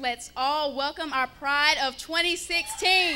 let's all welcome our Pride of 2016.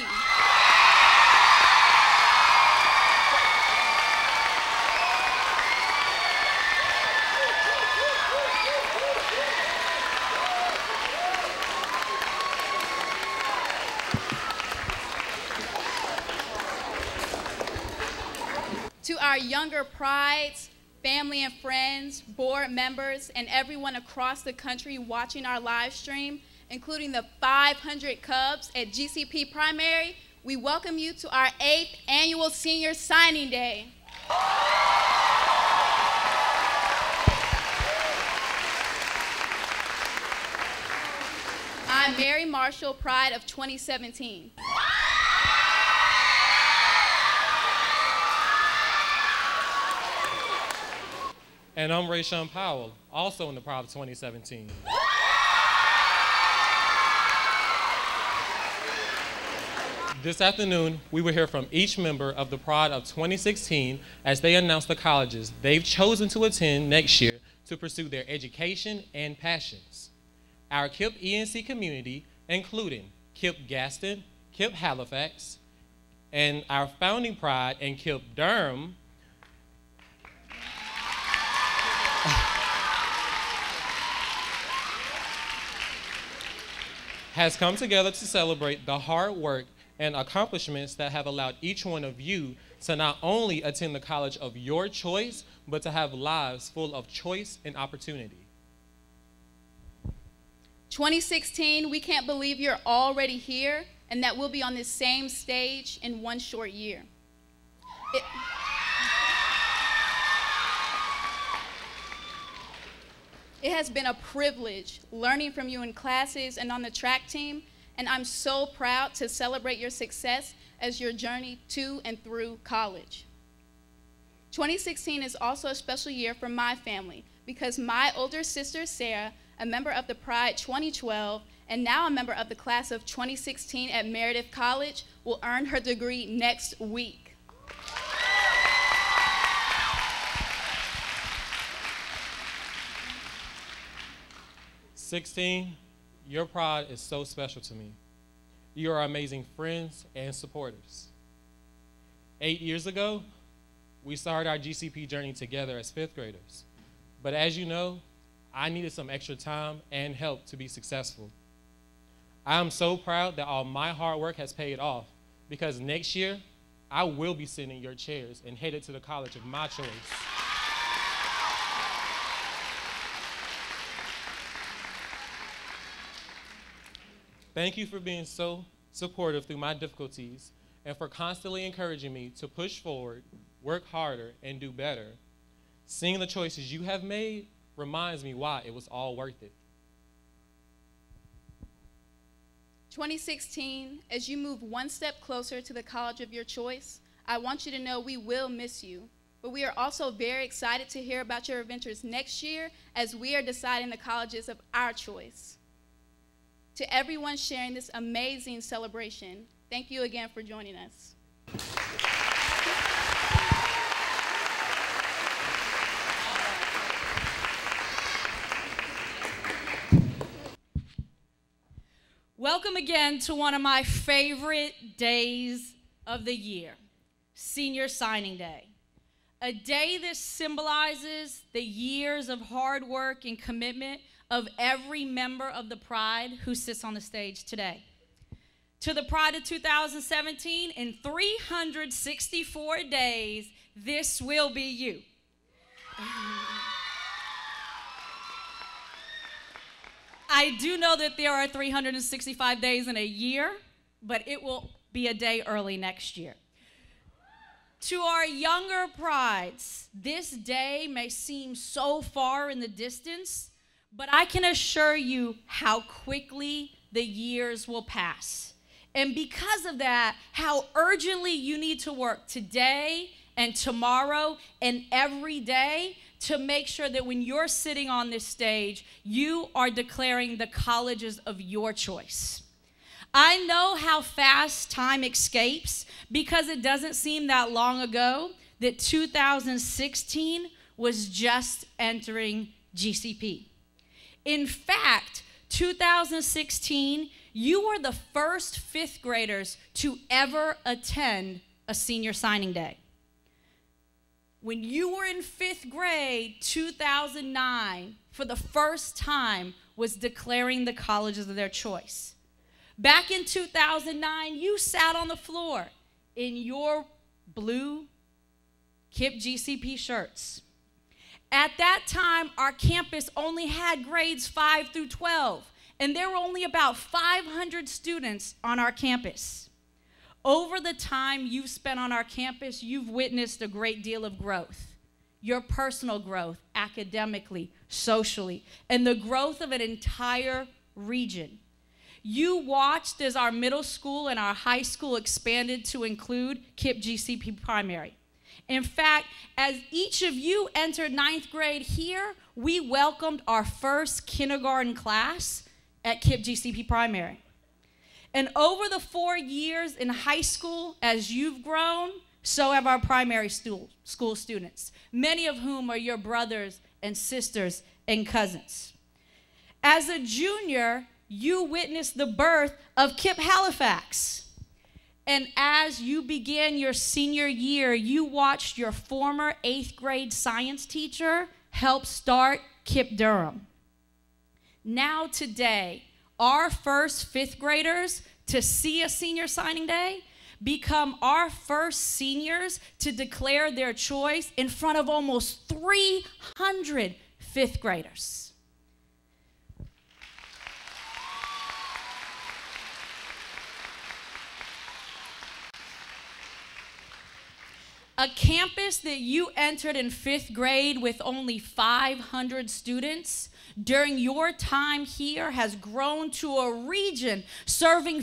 To our younger prides, family and friends, board members, and everyone across the country watching our live stream, including the 500 Cubs at GCP Primary, we welcome you to our 8th annual Senior Signing Day. I'm Mary Marshall, Pride of 2017. And I'm Rayshawn Powell, also in the Pride of 2017. This afternoon, we will hear from each member of the Pride of 2016 as they announce the colleges they've chosen to attend next year to pursue their education and passions. Our KIPP ENC community, including KIPP Gaston, KIPP Halifax, and our founding Pride in KIPP Durham, has come together to celebrate the hard work and accomplishments that have allowed each one of you to not only attend the college of your choice, but to have lives full of choice and opportunity. 2016, we can't believe you're already here and that we'll be on this same stage in one short year. It has been a privilege learning from you in classes and on the track team, and I'm so proud to celebrate your success as your journey to and through college. 2016 is also a special year for my family because my older sister, Sarah, a member of the Pride 2012, and now a member of the class of 2016 at Meredith College, will earn her degree next week. Your Pride is so special to me. You are amazing friends and supporters. 8 years ago, we started our GCP journey together as 5th graders. But as you know, I needed some extra time and help to be successful. I am so proud that all my hard work has paid off because next year, I will be sitting in your chairs and headed to the college of my choice. Thank you for being so supportive through my difficulties and for constantly encouraging me to push forward, work harder, and do better. Seeing the choices you have made reminds me why it was all worth it. 2016, as you move one step closer to the college of your choice, I want you to know we will miss you, but we are also very excited to hear about your adventures next year as we are deciding the colleges of our choice. To everyone sharing this amazing celebration, thank you again for joining us. Welcome again to one of my favorite days of the year, Senior Signing Day. A day that symbolizes the years of hard work and commitment of every member of the Pride who sits on the stage today. To the Pride of 2017, in 364 days, this will be you. I do know that there are 365 days in a year, but it will be a day early next year. To our younger prides, this day may seem so far in the distance, but I can assure you how quickly the years will pass. And because of that, how urgently you need to work today and tomorrow and every day to make sure that when you're sitting on this stage, you are declaring the colleges of your choice. I know how fast time escapes because it doesn't seem that long ago that 2016 was just entering GCP. In fact, 2016, you were the first fifth graders to ever attend a senior signing day. When you were in fifth grade, 2009, for the first time, was declaring the colleges of their choice. Back in 2009, you sat on the floor in your blue KIPP GCP shirts. At that time, our campus only had grades 5 through 12, and there were only about 500 students on our campus. Over the time you've spent on our campus, you've witnessed a great deal of growth. Your personal growth, academically, socially, and the growth of an entire region. You watched as our middle school and our high school expanded to include KIPP GCP primary. In fact, as each of you entered 9th grade here, we welcomed our first kindergarten class at KIPP GCP primary. And over the 4 years in high school, as you've grown, so have our primary school students, many of whom are your brothers and sisters and cousins. As a junior, you witnessed the birth of KIPP Halifax. And as you began your senior year, you watched your former 8th grade science teacher help start KIPP Durham. Now today, our first 5th graders to see a senior signing day become our first seniors to declare their choice in front of almost 300 5th graders. A campus that you entered in 5th grade with only 500 students during your time here has grown to a region serving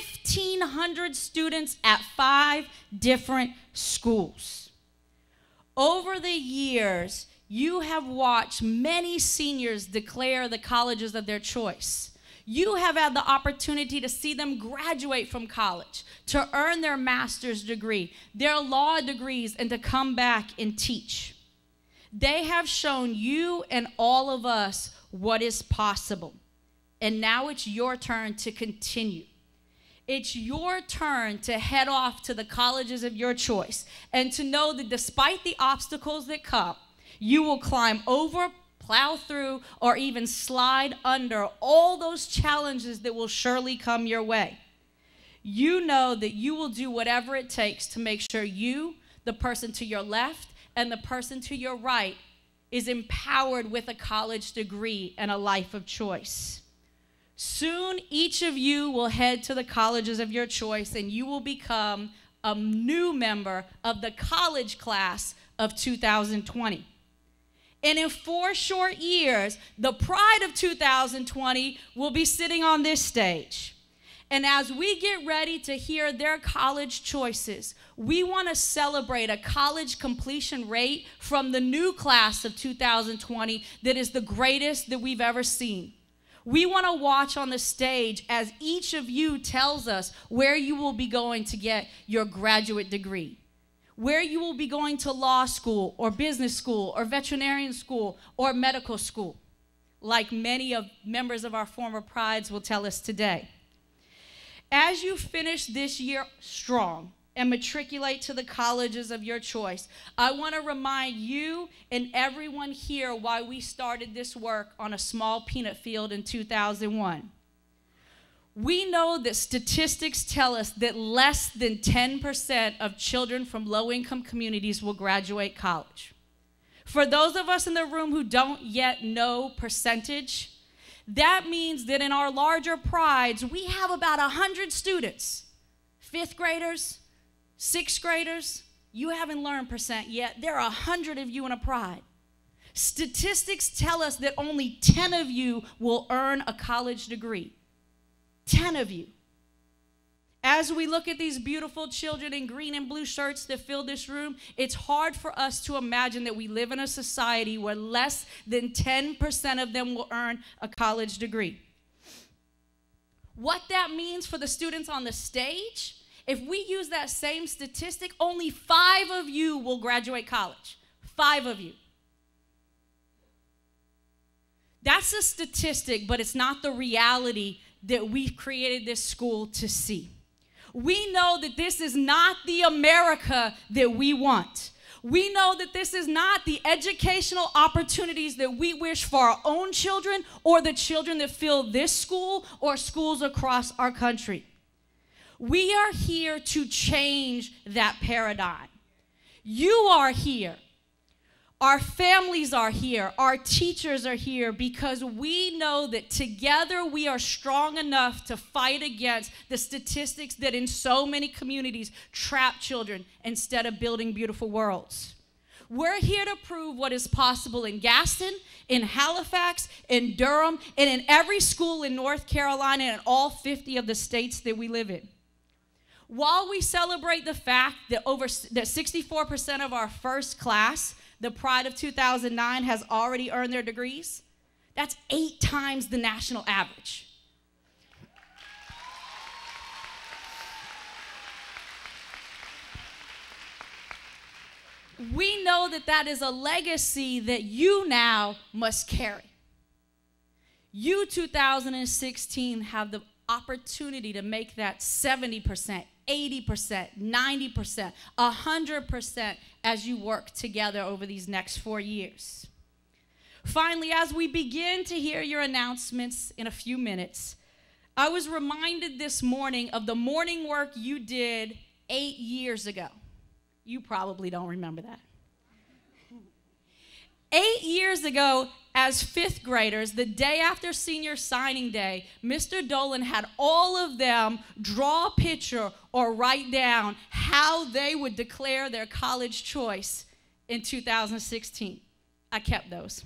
1,500 students at 5 different schools. Over the years, you have watched many seniors declare the colleges of their choice. You have had the opportunity to see them graduate from college, to earn their master's degree, their law degrees, and to come back and teach. They have shown you and all of us what is possible. And now it's your turn to continue. It's your turn to head off to the colleges of your choice and to know that despite the obstacles that come, you will climb over, plow through, or even slide under all those challenges that will surely come your way. You know that you will do whatever it takes to make sure you, the person to your left, and the person to your right is empowered with a college degree and a life of choice. Soon, each of you will head to the colleges of your choice, and you will become a new member of the college class of 2020. And in 4 short years, the pride of 2020 will be sitting on this stage. And as we get ready to hear their college choices, we want to celebrate a college completion rate from the new class of 2020 that is the greatest that we've ever seen. We want to watch on the stage as each of you tells us where you will be going to get your graduate degree, where you will be going to law school or business school or veterinarian school or medical school, like many of members of our former prides will tell us today. As you finish this year strong and matriculate to the colleges of your choice, I want to remind you and everyone here why we started this work on a small peanut field in 2001. We know that statistics tell us that less than 10% of children from low-income communities will graduate college. For those of us in the room who don't yet know percentage, that means that in our larger prides, we have about 100 students, 5th graders, 6th graders. You haven't learned percent yet. There are 100 of you in a pride. Statistics tell us that only 10 of you will earn a college degree. 10 of you. As we look at these beautiful children in green and blue shirts that fill this room, it's hard for us to imagine that we live in a society where less than 10% of them will earn a college degree. What that means for the students on the stage, if we use that same statistic, only 5 of you will graduate college. 5 of you. That's a statistic, but it's not the reality that we've created this school to see. We know that this is not the America that we want. We know that this is not the educational opportunities that we wish for our own children or the children that fill this school or schools across our country. We are here to change that paradigm. You are here. Our families are here. Our teachers are here because we know that together we are strong enough to fight against the statistics that in so many communities trap children instead of building beautiful worlds. We're here to prove what is possible in Gaston, in Halifax, in Durham, and in every school in North Carolina and in all 50 of the states that we live in. While we celebrate the fact that 64% of our first class, the Pride of 2009, has already earned their degrees, that's 8 times the national average. We know that that is a legacy that you now must carry. You, 2016, have the opportunity to make that 70%, 80%, 90%, 100% as you work together over these next 4 years. Finally, as we begin to hear your announcements in a few minutes, I was reminded this morning of the morning work you did 8 years ago. You probably don't remember that. 8 years ago, as 5th graders, the day after senior signing day, Mr. Dolan had all of them draw a picture or write down how they would declare their college choice in 2016. I kept those.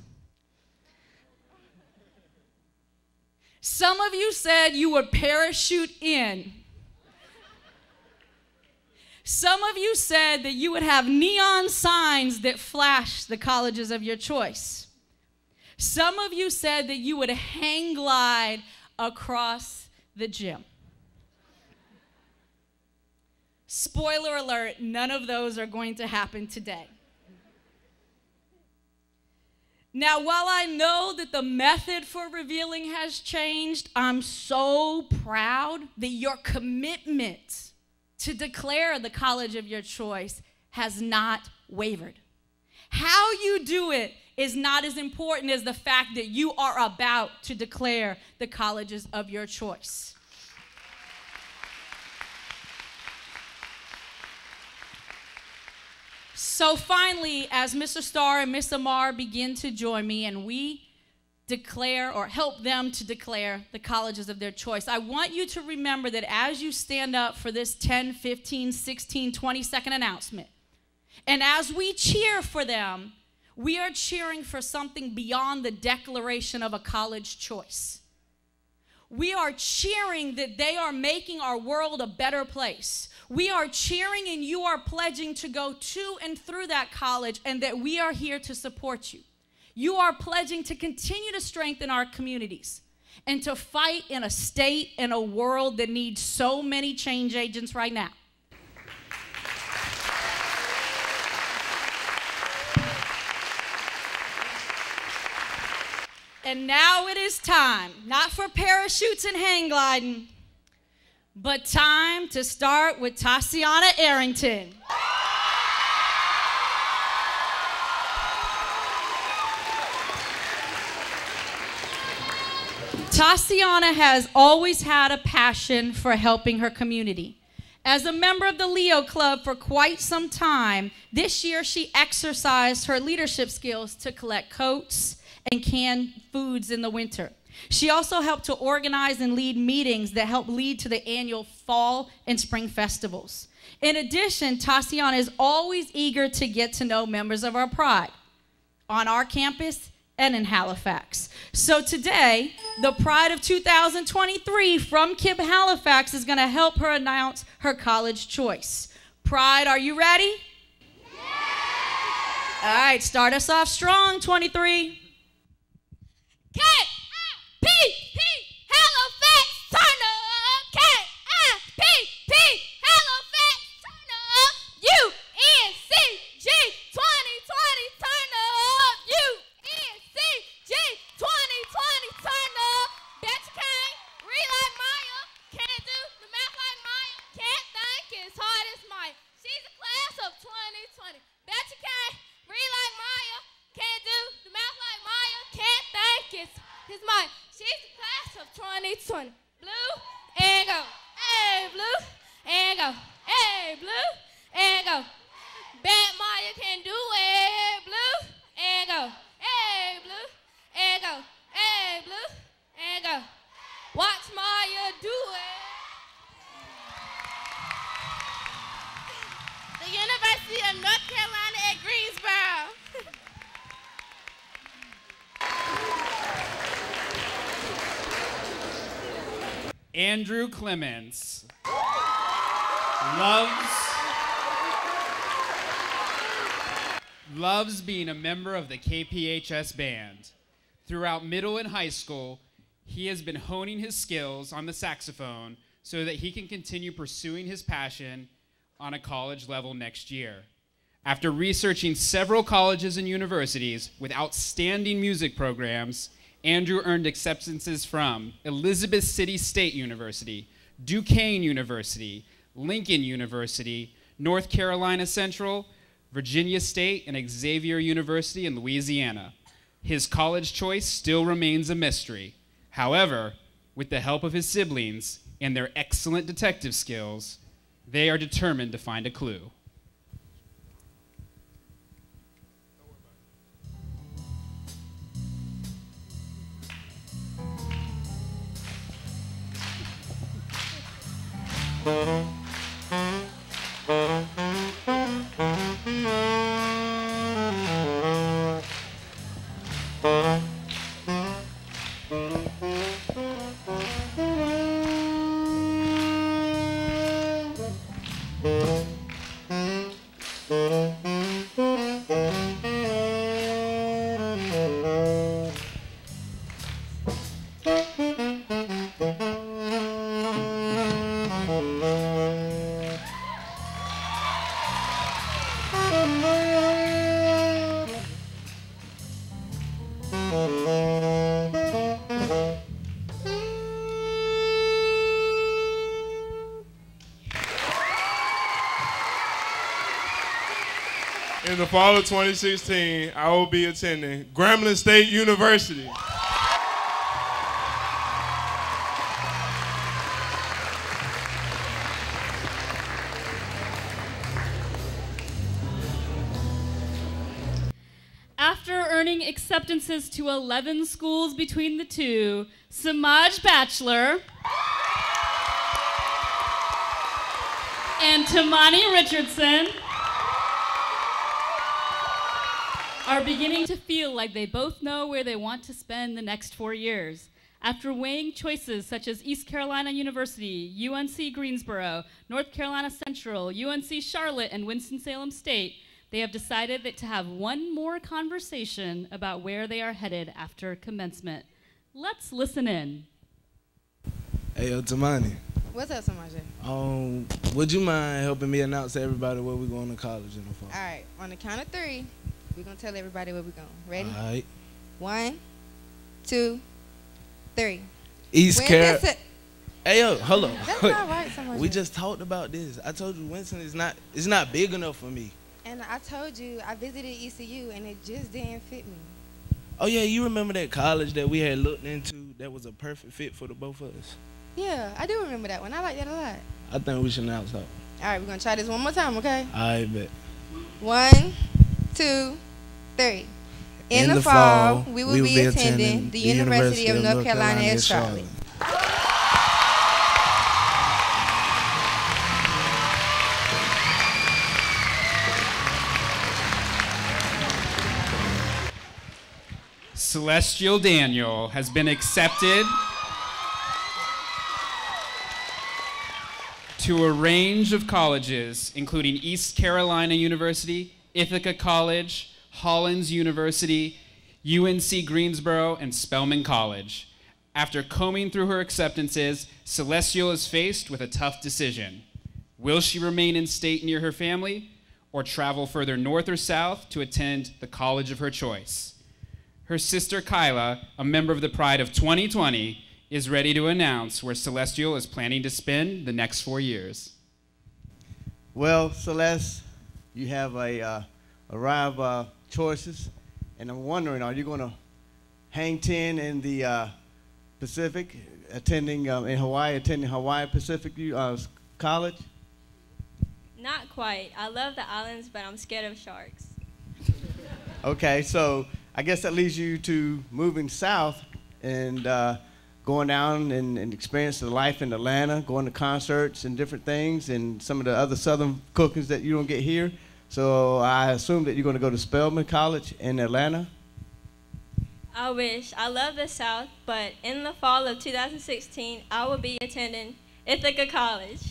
Some of you said you would parachute in. Some of you said that you would have neon signs that flash the colleges of your choice. Some of you said that you would hang glide across the gym. Spoiler alert, none of those are going to happen today. Now, while I know that the method for revealing has changed, I'm so proud that your commitment to declare the college of your choice has not wavered. How you do it is not as important as the fact that you are about to declare the colleges of your choice. So finally, as Mr. Starr and Ms. Amar begin to join me and we declare or help them to declare the colleges of their choice, I want you to remember that as you stand up for this 10, 15, 16, 20-second announcement, and as we cheer for them, we are cheering for something beyond the declaration of a college choice. We are cheering that they are making our world a better place. We are cheering and you are pledging to go to and through that college and that we are here to support you. You are pledging to continue to strengthen our communities and to fight in a state and a world that needs so many change agents right now. And now it is time, not for parachutes and hang gliding, but time to start with Tatiana Arrington. Tatiana has always had a passion for helping her community. As a member of the Leo Club for quite some time, this year she exercised her leadership skills to collect coats and canned foods in the winter. She also helped to organize and lead meetings that help lead to the annual fall and spring festivals. In addition, Tatiana is always eager to get to know members of our Pride on our campus and in Halifax. So today, the Pride of 2023 from KIPP Halifax is going to help her announce her college choice. Pride, are you ready? Yeah! All right, start us off strong, 23. KIPP Halifax, turn up. KIPP Halifax, turn up. UNCG 2020, turn up. UNCG 2020. blue, and go. Bad Maya can do it, blue, and go. Hey, blue, and go. Hey, blue, and go. Watch Maya do it. The University of North Carolina at Greensboro. Andrew Clemens loves being a member of the KPHS band. Throughout middle and high school, he has been honing his skills on the saxophone so that he can continue pursuing his passion on a college level next year. After researching several colleges and universities with outstanding music programs, Andrew earned acceptances from Elizabeth City State University, Duquesne University, Lincoln University, North Carolina Central, Virginia State, and Xavier University in Louisiana. His college choice still remains a mystery. However, with the help of his siblings and their excellent detective skills, they are determined to find a clue. In the fall of 2016, I will be attending Grambling State University. After earning acceptances to 11 schools between the two, Samaj Bachelor and Tamani Richardson are beginning to feel like they both know where they want to spend the next 4 years. After weighing choices such as East Carolina University, UNC Greensboro, North Carolina Central, UNC Charlotte, and Winston-Salem State, they have decided that to have one more conversation about where they are headed after commencement. Let's listen in. Hey, yo, Tamani. What's up, Samaja? Would you mind helping me announce to everybody where we're going to college in the fall? All right, on the count of 3, we're going to tell everybody where we're going. Ready? All right. 1, 2, 3. East Carolina. Hey, yo, hold on. That's not right, Samaja. We just talked about this. I told you Winston is not big enough for me. And I told you I visited ECU and it just didn't fit me. Oh, yeah, you remember that college that we had looked into that was a perfect fit for the both of us? Yeah, I do remember that one. I like that a lot. I think we should announce that. All right, we're going to try this one more time, okay? I bet. 1, 2, 3. In the fall, we will be attending the University of North Carolina at Charlotte. Celestial Daniel has been accepted to a range of colleges, including East Carolina University, Ithaca College, Hollins University, UNC Greensboro, and Spelman College. After combing through her acceptances, Celestial is faced with a tough decision. Will she remain in state near her family, or travel further north or south to attend the college of her choice? Her sister Kyla, a member of the Pride of 2020, is ready to announce where Celestial is planning to spend the next 4 years. Well, Celeste, you have a array of choices, and I'm wondering, are you going to hang 10 in the Pacific, attending in Hawaii, attending Hawaii Pacific College? Not quite. I love the islands, but I'm scared of sharks. Okay, so I guess that leads you to moving south and going down and experiencing the life in Atlanta, going to concerts and different things, and some of the other southern cookings that you don't get here. So I assume that you're going to go to Spelman College in Atlanta. I wish. I love the South, but in the fall of 2016, I will be attending Ithaca College.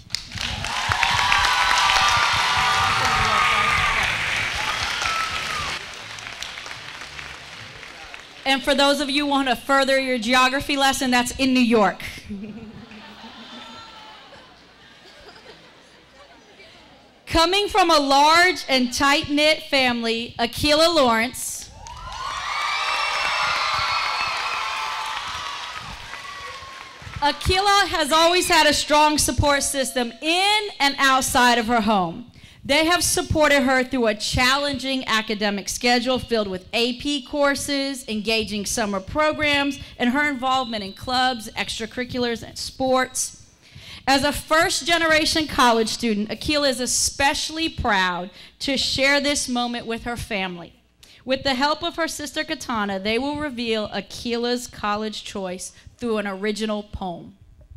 And for those of you who want to further your geography lesson, that's in New York. Coming from a large and tight-knit family, Akilah Lawrence has always had a strong support system in and outside of her home. They have supported her through a challenging academic schedule filled with AP courses, engaging summer programs, and her involvement in clubs, extracurriculars, and sports. As a first-generation college student, Akilah is especially proud to share this moment with her family. With the help of her sister Katana, they will reveal Akilah's college choice through an original poem.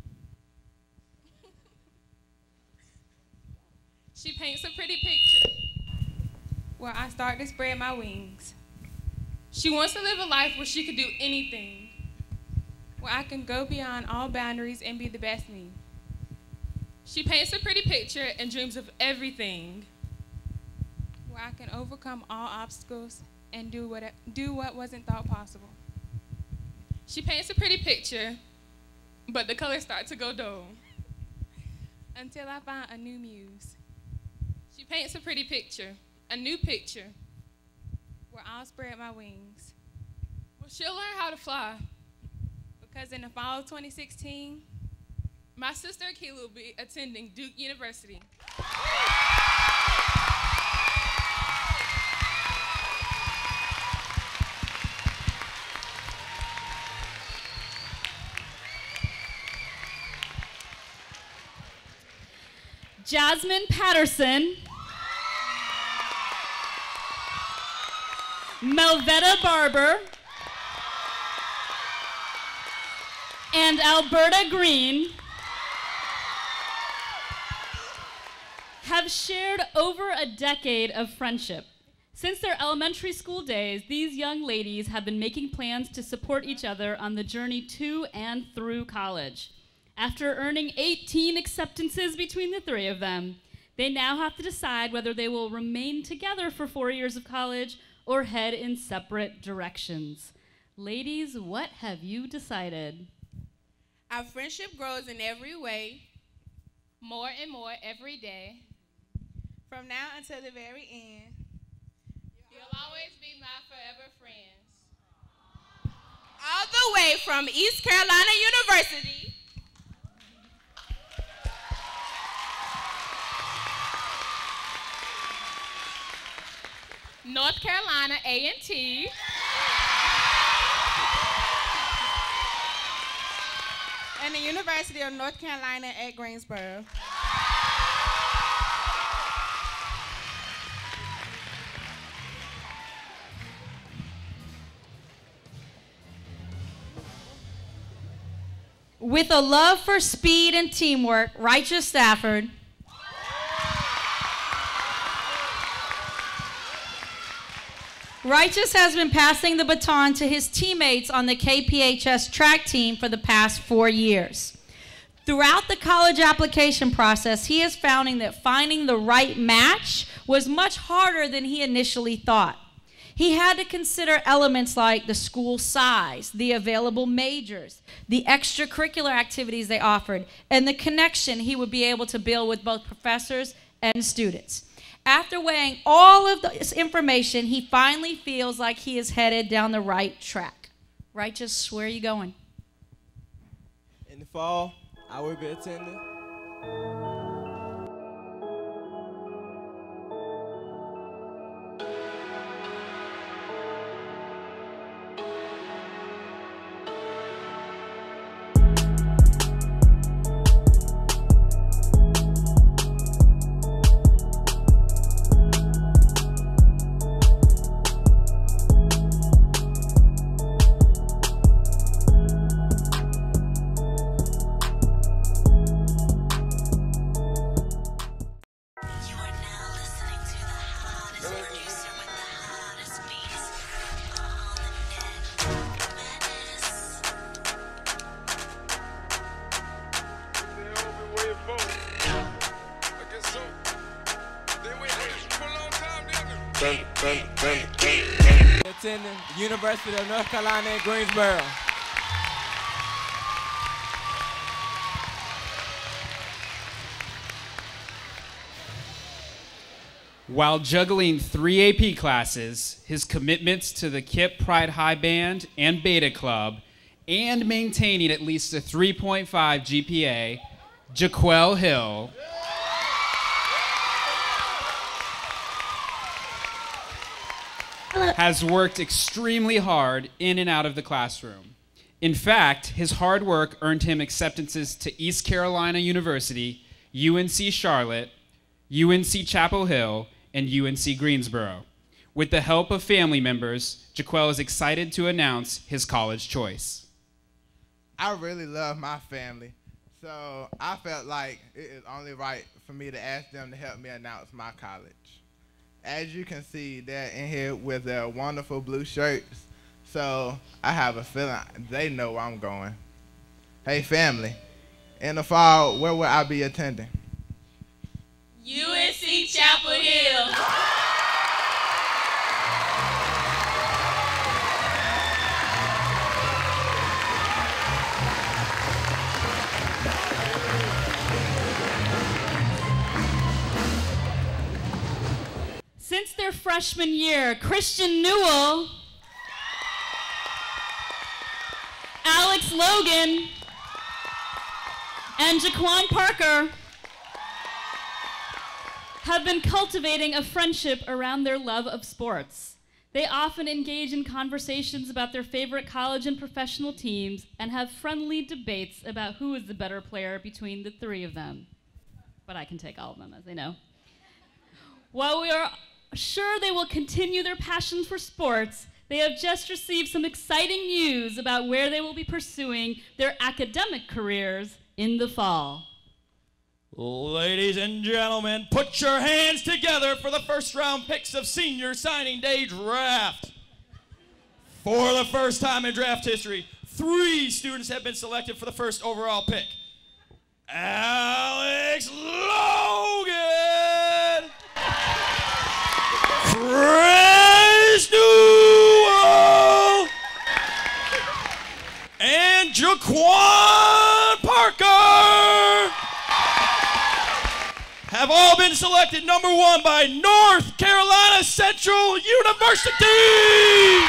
She paints a pretty picture where I start to spread my wings. She wants to live a life where she could do anything, where I can go beyond all boundaries and be the best me. She paints a pretty picture and dreams of everything, where I can overcome all obstacles and do what wasn't thought possible. She paints a pretty picture, but the colors start to go dull until I find a new muse. She paints a pretty picture, a new picture, where I'll spread my wings. Well, she'll learn how to fly, because in the fall of 2016, my sister Akilah will be attending Duke University. Jasmine Patterson, Melvetta Barber, and Alberta Green have shared over a decade of friendship. Since their elementary school days, these young ladies have been making plans to support each other on the journey to and through college. After earning 18 acceptances between the three of them, they now have to decide whether they will remain together for 4 years of college or head in separate directions. Ladies, what have you decided? Our friendship grows in every way, more and more every day. From now until the very end, you'll always be my forever friends. All the way from East Carolina University, North Carolina A&T, and the University of North Carolina at Greensboro. With a love for speed and teamwork, Righteous Stafford has been passing the baton to his teammates on the KPHS track team for the past 4 years. Throughout the college application process, he is finding that finding the right match was much harder than he initially thought. He had to consider elements like the school size, the available majors, the extracurricular activities they offered, and the connection he would be able to build with both professors and students. After weighing all of this information, he finally feels like he is headed down the right track. Righteous, where are you going? In the fall, I will be attending Attending the University of North Carolina at Greensboro. While juggling 3 AP classes, his commitments to the KIPP Pride High Band and Beta Club, and maintaining at least a 3.5 GPA, Jaquel Hill has worked extremely hard in and out of the classroom. In fact, his hard work earned him acceptances to East Carolina University, UNC Charlotte, UNC Chapel Hill, and UNC Greensboro. With the help of family members, Jaquel is excited to announce his college choice. I really love my family, so I felt like it is only right for me to ask them to help me announce my college. As you can see, they're in here with their wonderful blue shirts, so I have a feeling they know where I'm going. Hey family, in the fall, where will I be attending? UNC Chapel Hill. Since their freshman year, Christian Newell, Alex Logan, and Jaquan Parker have been cultivating a friendship around their love of sports. They often engage in conversations about their favorite college and professional teams and have friendly debates about who is the better player between the 3 of them. But I can take all of them, as they know. While we are sure they will continue their passion for sports, they have just received some exciting news about where they will be pursuing their academic careers in the fall. Ladies and gentlemen, put your hands together for the first round picks of Senior Signing Day Draft. For the first time in draft history, 3 students have been selected for the first overall pick. Alex Logan, Chris Newell, and Jaquan Parker have all been selected number 1 by North Carolina Central University.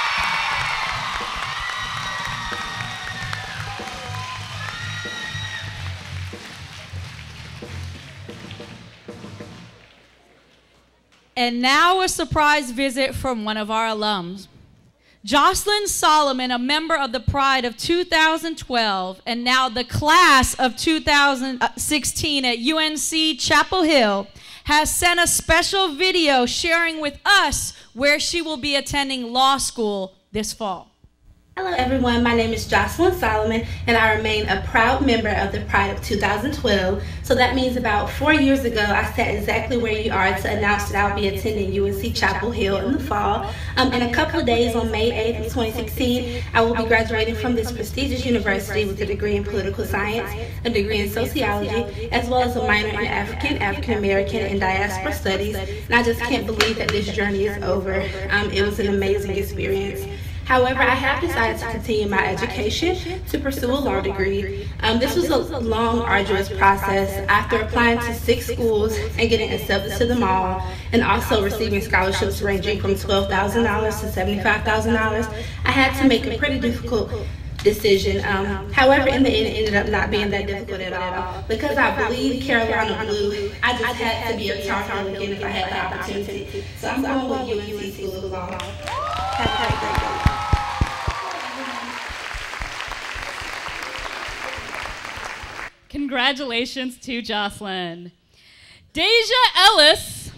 And now a surprise visit from one of our alums. Jocelyn Solomon, a member of the Pride of 2012 and now the class of 2016 at UNC Chapel Hill, has sent a special video sharing with us where she will be attending law school this fall. Hello everyone, my name is Jocelyn Solomon and I remain a proud member of the Pride of 2012. So that means about 4 years ago I sat exactly where you are to announce that I'll be attending UNC Chapel Hill in the fall. In a couple of days on May 8th of 2016, I will be graduating from this prestigious university with a degree in political science, a degree in sociology, as well as a minor in African American, and diaspora studies. And I just can't believe that this journey is over. It was an amazing experience. However, I have decided to continue my education to pursue a law degree. This was a long, arduous process. After applying to 6 schools and getting accepted to them all, and also receiving scholarships ranging from $12,000 to $75,000, I had to make a pretty difficult decision. However, in the end, it ended up not being that difficult at all. Because I bleed Carolina blue, I just had to be a Tar Heel again if I had the opportunity. So I'm going with UNC School of Law. Have a great day. Congratulations to Jocelyn. Deja Ellis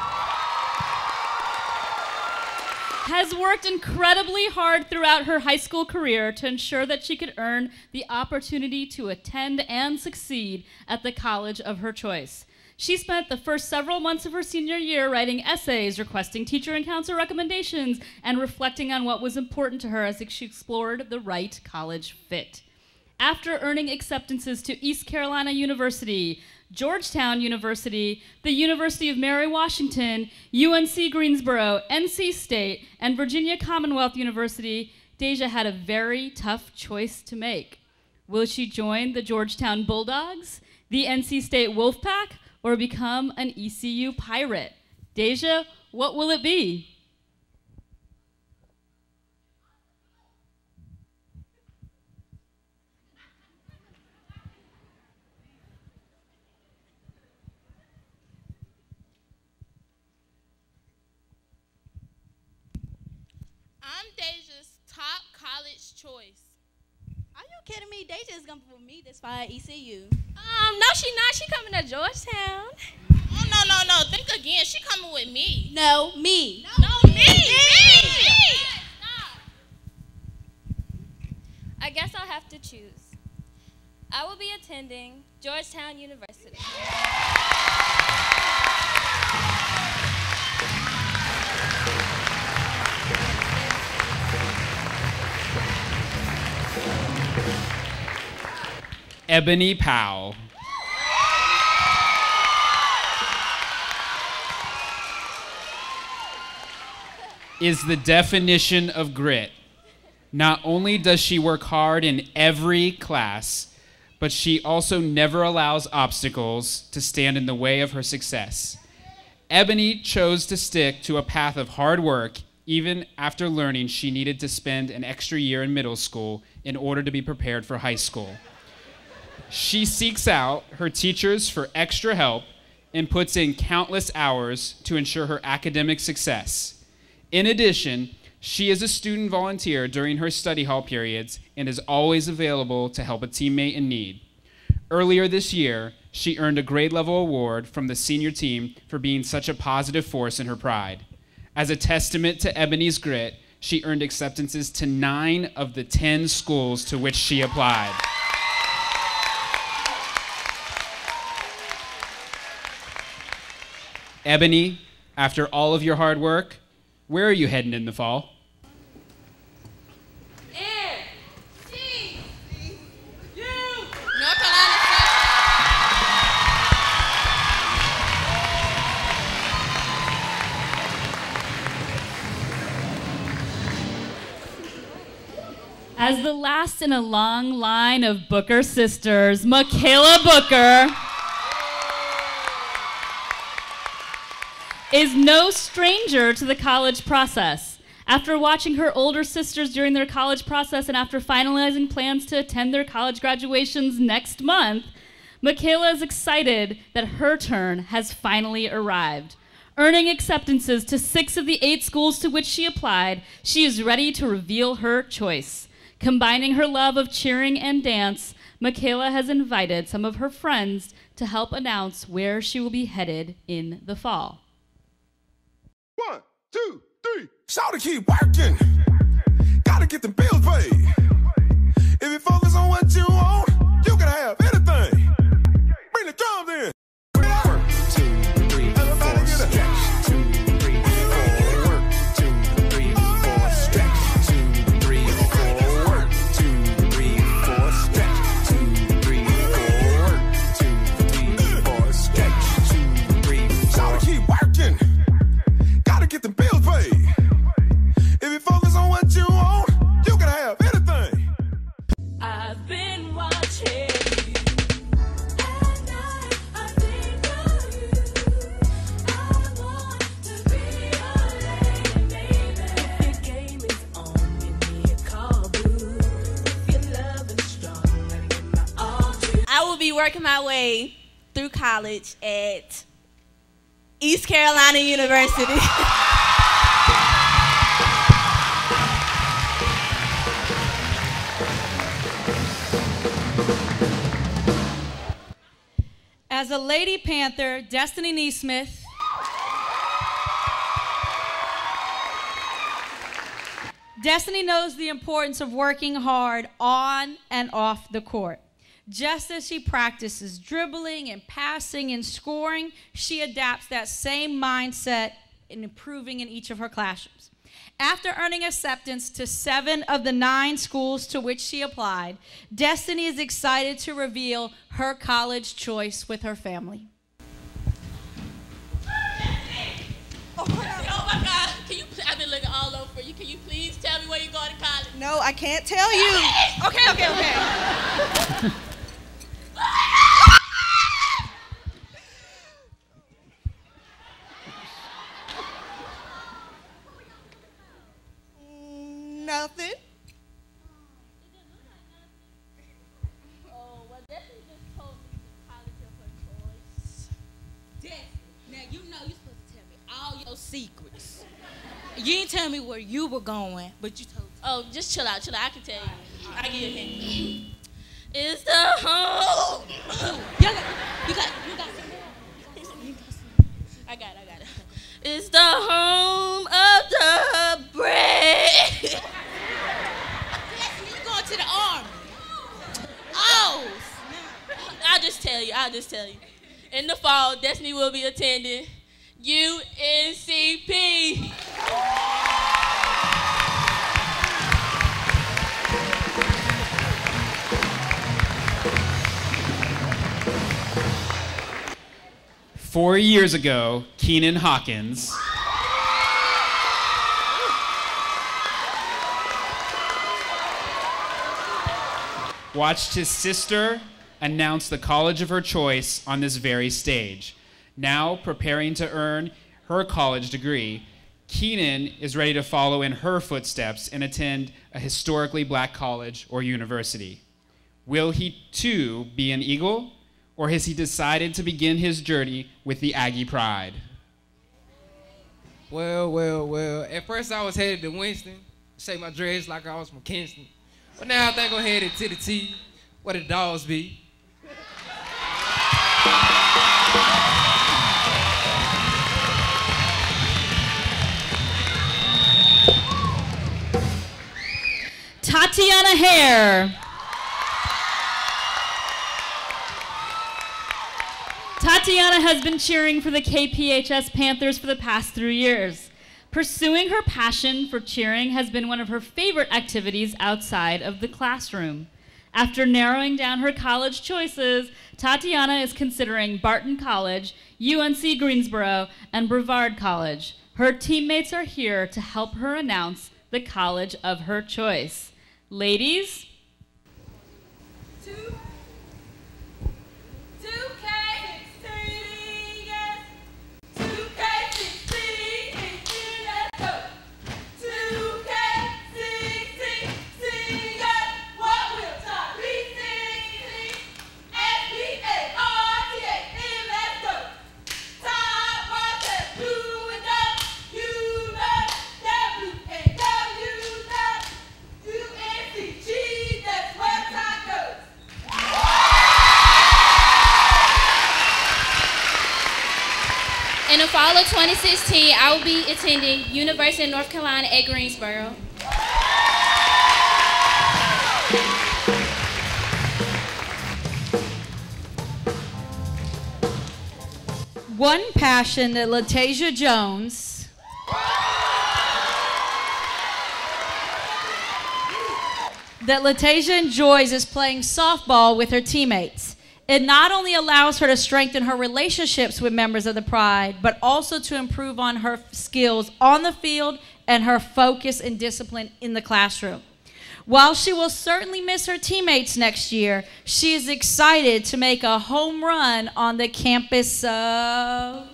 has worked incredibly hard throughout her high school career to ensure that she could earn the opportunity to attend and succeed at the college of her choice. She spent the first several months of her senior year writing essays, requesting teacher and counselor recommendations, and reflecting on what was important to her as she explored the right college fit. After earning acceptances to East Carolina University, Georgetown University, the University of Mary Washington, UNC Greensboro, NC State, and Virginia Commonwealth University, Deja had a very tough choice to make. Will she join the Georgetown Bulldogs, the NC State Wolfpack, or become an ECU Pirate? Deja, what will it be? I'm Deja's top college choice. Are you kidding me? Deja is coming for me this fall at ECU. No, she not. She coming to Georgetown. Oh, no. Think again. She coming with me. No, me. No, me. I guess I'll have to choose. I will be attending Georgetown University. Ebony Powell. Is the definition of grit. Not only does she work hard in every class, but she also never allows obstacles to stand in the way of her success. Ebony chose to stick to a path of hard work even after learning she needed to spend an extra year in middle school in order to be prepared for high school. She seeks out her teachers for extra help and puts in countless hours to ensure her academic success. In addition, she is a student volunteer during her study hall periods and is always available to help a teammate in need. Earlier this year, she earned a grade level award from the senior team for being such a positive force in her pride. As a testament to Ebony's grit, she earned acceptances to 9 of the 10 schools to which she applied. Ebony, after all of your hard work, where are you heading in the fall? North Carolina State. As the last in a long line of Booker sisters, Michaela Booker is no stranger to the college process. After watching her older sisters during their college process and after finalizing plans to attend their college graduations next month, Michaela is excited that her turn has finally arrived. Earning acceptances to 6 of the 8 schools to which she applied, she is ready to reveal her choice. Combining her love of cheering and dance, Michaela has invited some of her friends to help announce where she will be headed in the fall. 1, 2, 3. Shout keep working. Gotta get the bills paid. If you focus on what you want, you can have anything. Bring the drums in. 1, 2, 3, 4, stretch. 2, 3, 4, work. 2, 3, 4, stretch. 2, 3, 4, work. 2, 3, 4, stretch. 2, 3, 4, work. 2, 3, 4, stretch. 2, 3, 4. Shout keep working. Gotta get the bills paid. If you focus on what you want, you can have anything. I've been watching you. At night, I think of you. I want to be your lady, baby. If your game is on, give me a call, boo. If your love is strong, gotta give my all to you. I will be working my way through college at East Carolina University. As a Lady Panther, Destiny Neesmith Destiny knows the importance of working hard on and off the court. Just as she practices dribbling and passing and scoring, she adapts that same mindset in improving in each of her classrooms. After earning acceptance to 7 of the 9 schools to which she applied, Destiny is excited to reveal her college choice with her family. Oh my God. Can you, I've been looking all over for you. Can you please tell me where you're going to college? No, I can't tell you. Okay. Nothing. Oh, well, Destiny just told me the college of her choice. Destiny, now you know you're supposed to tell me all your secrets. You didn't tell me where you were going, but you told me. Oh, just chill out. I can tell you. I give you a hint. It's the home. You got some more. I got it. It's the home of the brave. You going to the army. Oh. I'll just tell you. In the fall, Destiny will be attending UNCP. Four years ago, Keenan Hawkins watched his sister announce the college of her choice on this very stage. Now preparing to earn her college degree, Keenan is ready to follow in her footsteps and attend a historically black college or university. Will he too be an Eagle? Or has he decided to begin his journey with the Aggie Pride? Well. At first I was headed to Winston, shake my dreads like I was from Kingston. But now I think I'm headed to the T, where the dogs be. Tatiana Hare. Tatiana has been cheering for the KPHS Panthers for the past 3 years. Pursuing her passion for cheering has been one of her favorite activities outside of the classroom. After narrowing down her college choices, Tatiana is considering Barton College, UNC Greensboro, and Brevard College. Her teammates are here to help her announce the college of her choice. Ladies, In the fall of 2016, I will be attending University of North Carolina at Greensboro. one passion that LaTasia Jones enjoys is playing softball with her teammates. It not only allows her to strengthen her relationships with members of the Pride, but also to improve on her skills on the field and her focus and discipline in the classroom. While she will certainly miss her teammates next year, she is excited to make a home run on the campus of...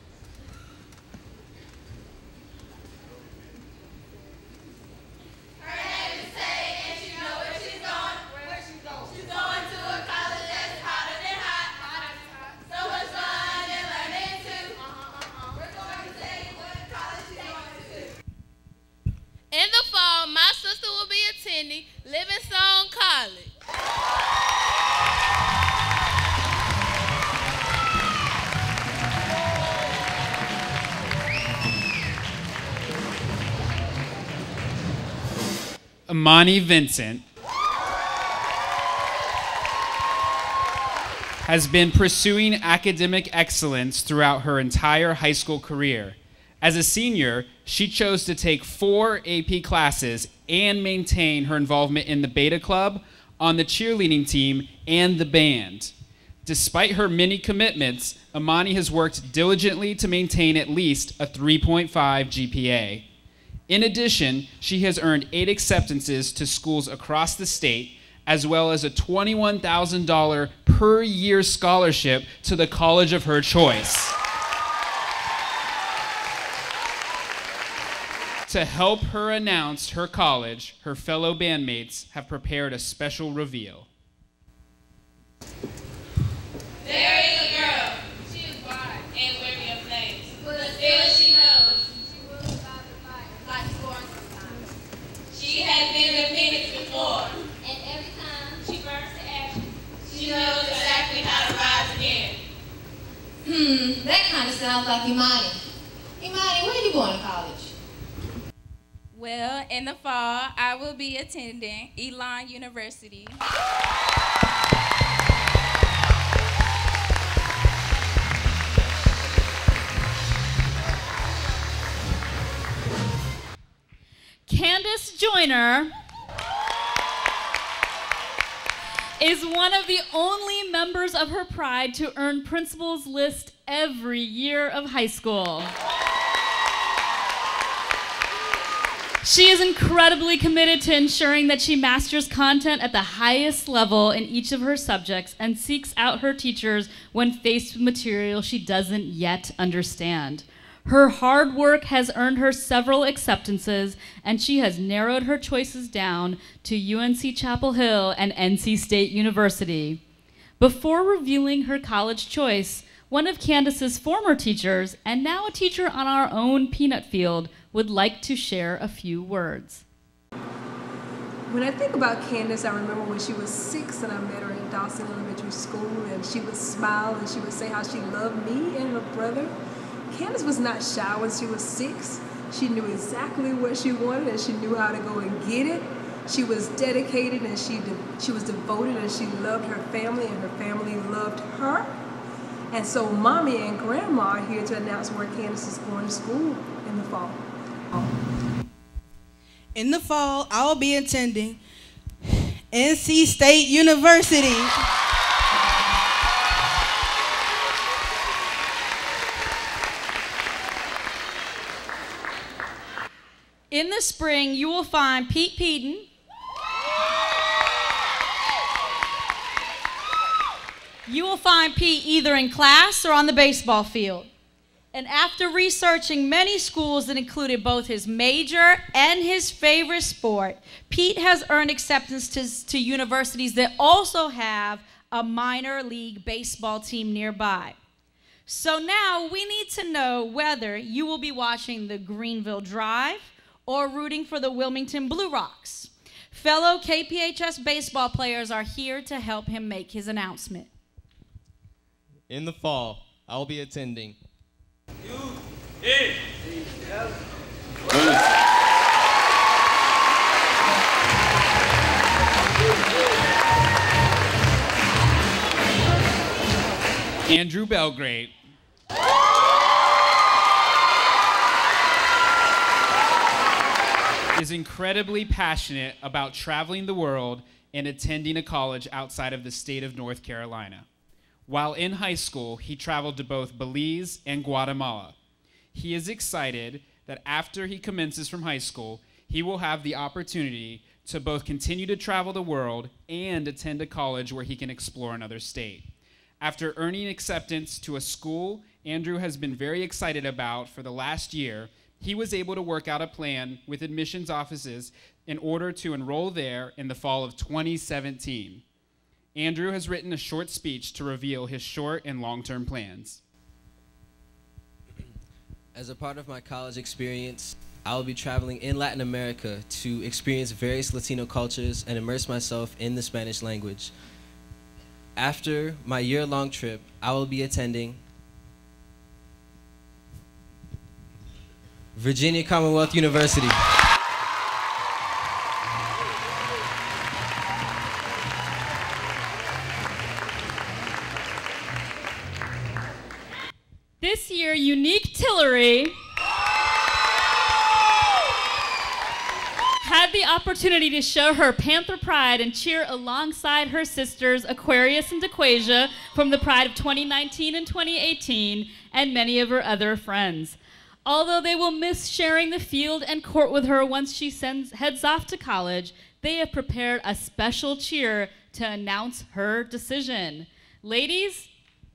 In the fall, my sister will be attending Livingstone College. Amani Vincent has been pursuing academic excellence throughout her entire high school career. As a senior, she chose to take 4 AP classes and maintain her involvement in the Beta Club, on the cheerleading team, and the band. Despite her many commitments, Imani has worked diligently to maintain at least a 3.5 GPA. In addition, she has earned 8 acceptances to schools across the state, as well as a $21,000 per year scholarship to the college of her choice. To help her announce her college, her fellow bandmates have prepared a special reveal. There is a girl. She is bright and weary of names, but still she knows. She will survive the fight, like scorn sometimes. She has been the phoenix before, and every time she burns to ashes, she knows exactly how to rise again. That kind of sounds like Imani. Imani, where are you going to college? Well, in the fall, I will be attending Elon University. Candace Joyner is one of the only members of her pride to earn principal's list every year of high school. She is incredibly committed to ensuring that she masters content at the highest level in each of her subjects and seeks out her teachers when faced with material she doesn't yet understand. Her hard work has earned her several acceptances, and she has narrowed her choices down to UNC Chapel Hill and NC State University. Before revealing her college choice, one of Candace's former teachers, and now a teacher on our own peanut field, would like to share a few words. When I think about Candace, I remember when she was 6 and I met her in Dawson Elementary School, and she would smile and she would say how she loved me and her brother. Candace was not shy when she was 6. She knew exactly what she wanted and she knew how to go and get it. She was dedicated and she was devoted and she loved her family and her family loved her. And so Mommy and Grandma are here to announce where Candace is going to school in the fall. In the fall, I will be attending NC State University. In the spring, you will find Pete Peden, you will find Pete either in class or on the baseball field. And after researching many schools that included both his major and his favorite sport, Pete has earned acceptance to universities that also have a minor league baseball team nearby. So now we need to know whether you will be watching the Greenville Drive or rooting for the Wilmington Blue Rocks. Fellow KPHS baseball players are here to help him make his announcement. In the fall, I will be attending Andrew Belgrade. Is incredibly passionate about traveling the world and attending a college outside of the state of North Carolina. While in high school, he traveled to both Belize and Guatemala. He is excited that after he commences from high school, he will have the opportunity to both continue to travel the world and attend a college where he can explore another state. After earning acceptance to a school Andrew has been very excited about for the last year, he was able to work out a plan with admissions offices in order to enroll there in the fall of 2017. Andrew has written a short speech to reveal his short and long-term plans. As a part of my college experience, I will be traveling in Latin America to experience various Latino cultures and immerse myself in the Spanish language. After my year-long trip, I will be attending Virginia Commonwealth University. This year, Unique Tillery had the opportunity to show her Panther pride and cheer alongside her sisters Aquarius and DeQuasia from the Pride of 2019 and 2018, and many of her other friends. Although they will miss sharing the field and court with her once she heads off to college, they have prepared a special cheer to announce her decision. Ladies,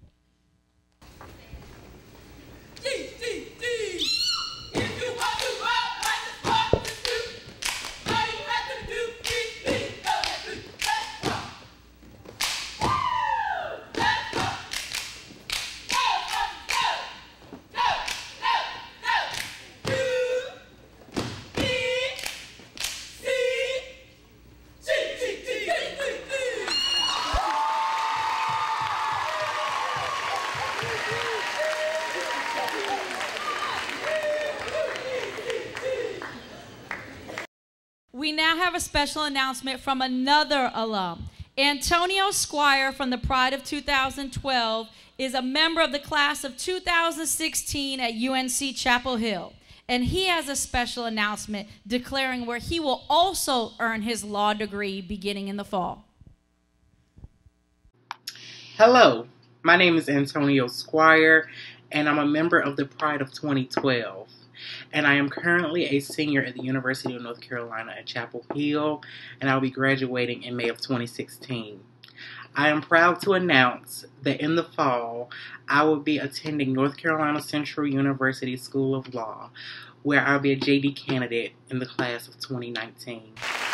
we now have a special announcement from another alum. Antonio Squire from the Pride of 2012 is a member of the class of 2016 at UNC Chapel Hill. And he has a special announcement declaring where he will also earn his law degree beginning in the fall. Hello, my name is Antonio Squire, and I'm a member of the Pride of 2012. And I am currently a senior at the University of North Carolina at Chapel Hill, and I'll be graduating in May of 2016. I am proud to announce that in the fall, I will be attending North Carolina Central University School of Law, where I'll be a JD candidate in the class of 2019.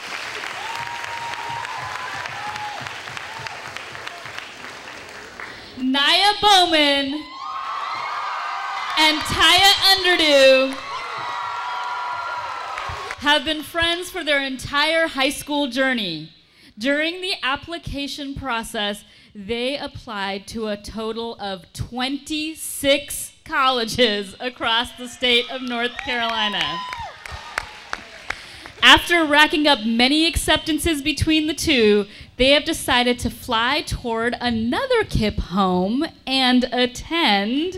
Naya Bowman and Taya Underdew have been friends for their entire high school journey. During the application process, they applied to a total of 26 colleges across the state of North Carolina. After racking up many acceptances between the two, they have decided to fly toward another KIPP home and attend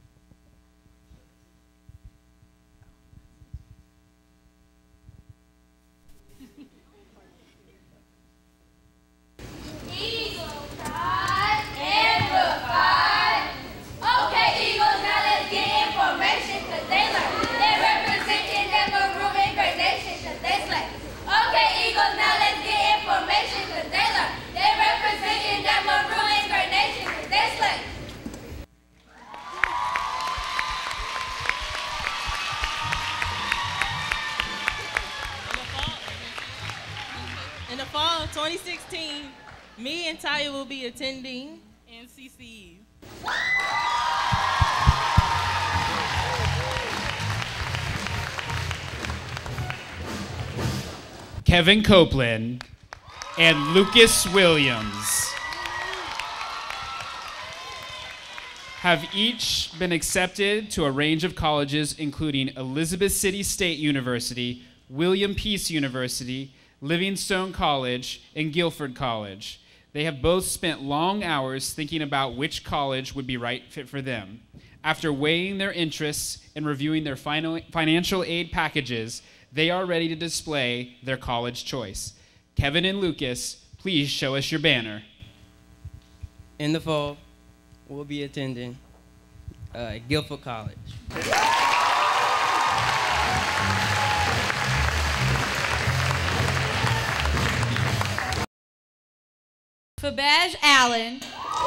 In the fall of 2016, me and Taya will be attending NCCU. Kevin Copeland and Lucas Williams have each been accepted to a range of colleges, including Elizabeth City State University, William Peace University, Livingstone College, and Guilford College. They have both spent long hours thinking about which college would be right fit for them. After weighing their interests and reviewing their financial aid packages, they are ready to display their college choice. Kevin and Lucas, please show us your banner. In the fall, we'll be attending Guilford College. Fabaj Allen.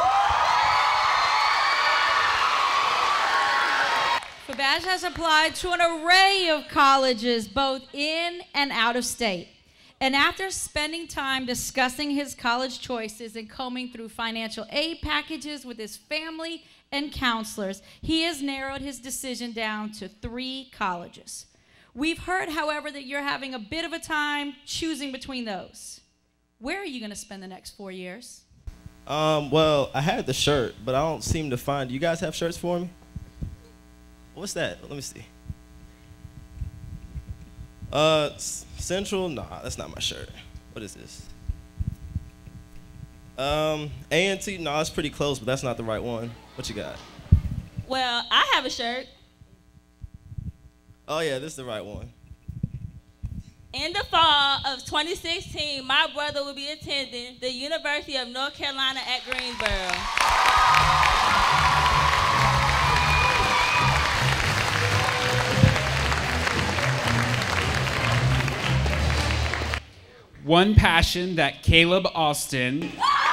Fabaj has applied to an array of colleges, both in and out of state. And after spending time discussing his college choices and combing through financial aid packages with his family and counselors, he has narrowed his decision down to 3 colleges. We've heard, however, that you're having a bit of a time choosing between those. Where are you going to spend the next 4 years? Well, I had the shirt, but I don't seem to find. You guys have shirts for me? What's that? Let me see. Central? Nah, that's not my shirt. What is this? A&T? Nah, it's pretty close, but that's not the right one. What you got? Well, I have a shirt. Oh yeah, this is the right one. In the fall of 2016, my brother will be attending the University of North Carolina at Greensboro. One passion that Caleb Austin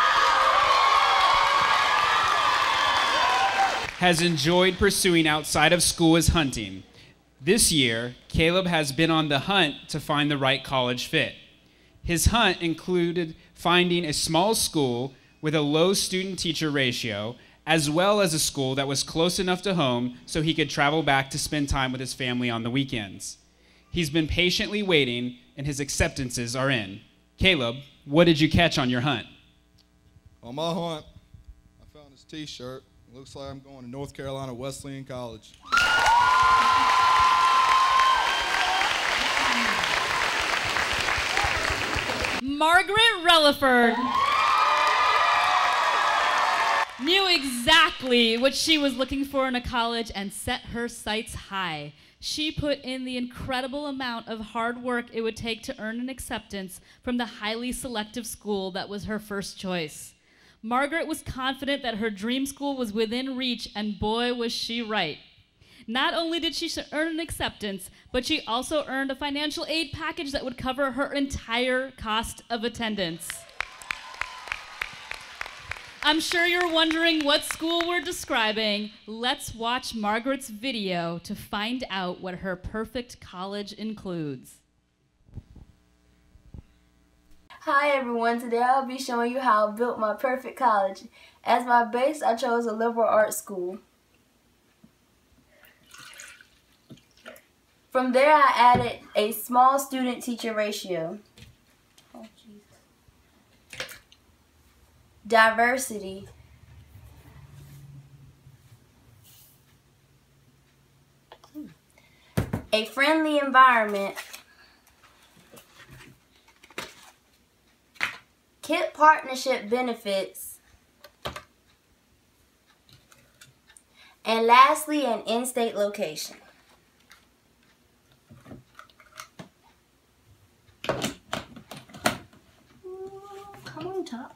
has enjoyed pursuing outside of school is hunting. This year, Caleb has been on the hunt to find the right college fit. His hunt included finding a small school with a low student-teacher ratio, as well as a school that was close enough to home so he could travel back to spend time with his family on the weekends. He's been patiently waiting, and his acceptances are in. Caleb, what did you catch on your hunt? On my hunt, I found this t-shirt. It looks like I'm going to North Carolina Wesleyan College. Margaret Relaford knew exactly what she was looking for in a college and set her sights high. She put in the incredible amount of hard work it would take to earn an acceptance from the highly selective school that was her first choice. Margaret was confident that her dream school was within reach, and boy, was she right. Not only did she earn an acceptance, but she also earned a financial aid package that would cover her entire cost of attendance. I'm sure you're wondering what school we're describing. Let's watch Margaret's video to find out what her perfect college includes. Hi everyone, today I'll be showing you how I built my perfect college. As my base, I chose a liberal arts school. From there, I added a small student-teacher ratio. Oh, diversity. A friendly environment. KIPP partnership benefits. And lastly, an in-state location. Come on top.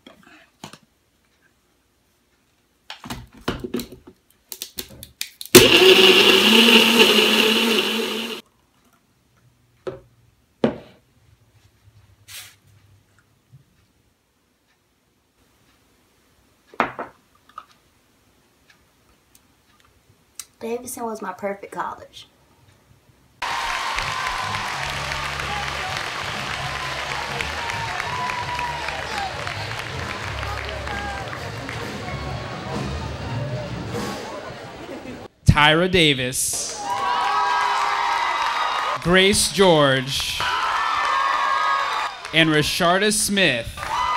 Davidson was my perfect college. Tyra Davis, Grace George, and Rasharda Smith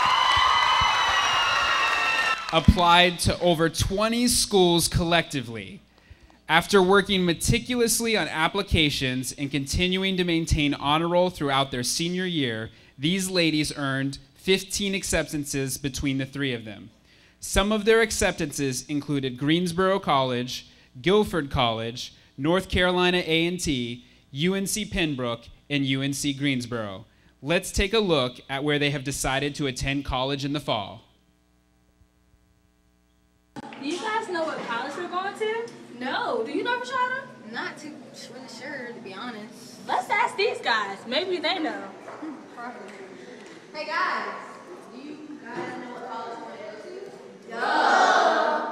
applied to over 20 schools collectively. After working meticulously on applications and continuing to maintain honor roll throughout their senior year, these ladies earned 15 acceptances between the three of them. Some of their acceptances included Greensboro College, Guilford College, North Carolina A&T, UNC Pembroke, and UNC Greensboro. Let's take a look at where they have decided to attend college in the fall. Do you guys know what college we're going to? No. Do you know, Rashada? Not too really sure, to be honest. Let's ask these guys. Maybe they know. Probably. Hey guys, do you guys know what college we're going to? No.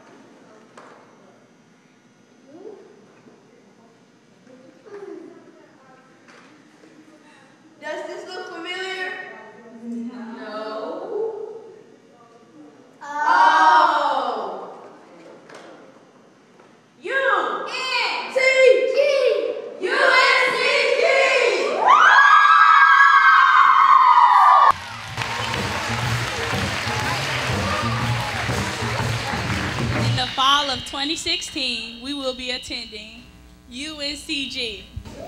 Does this look familiar? No. Oh. UNCG. UNCG. In the fall of 2016, we will be attending UNCG.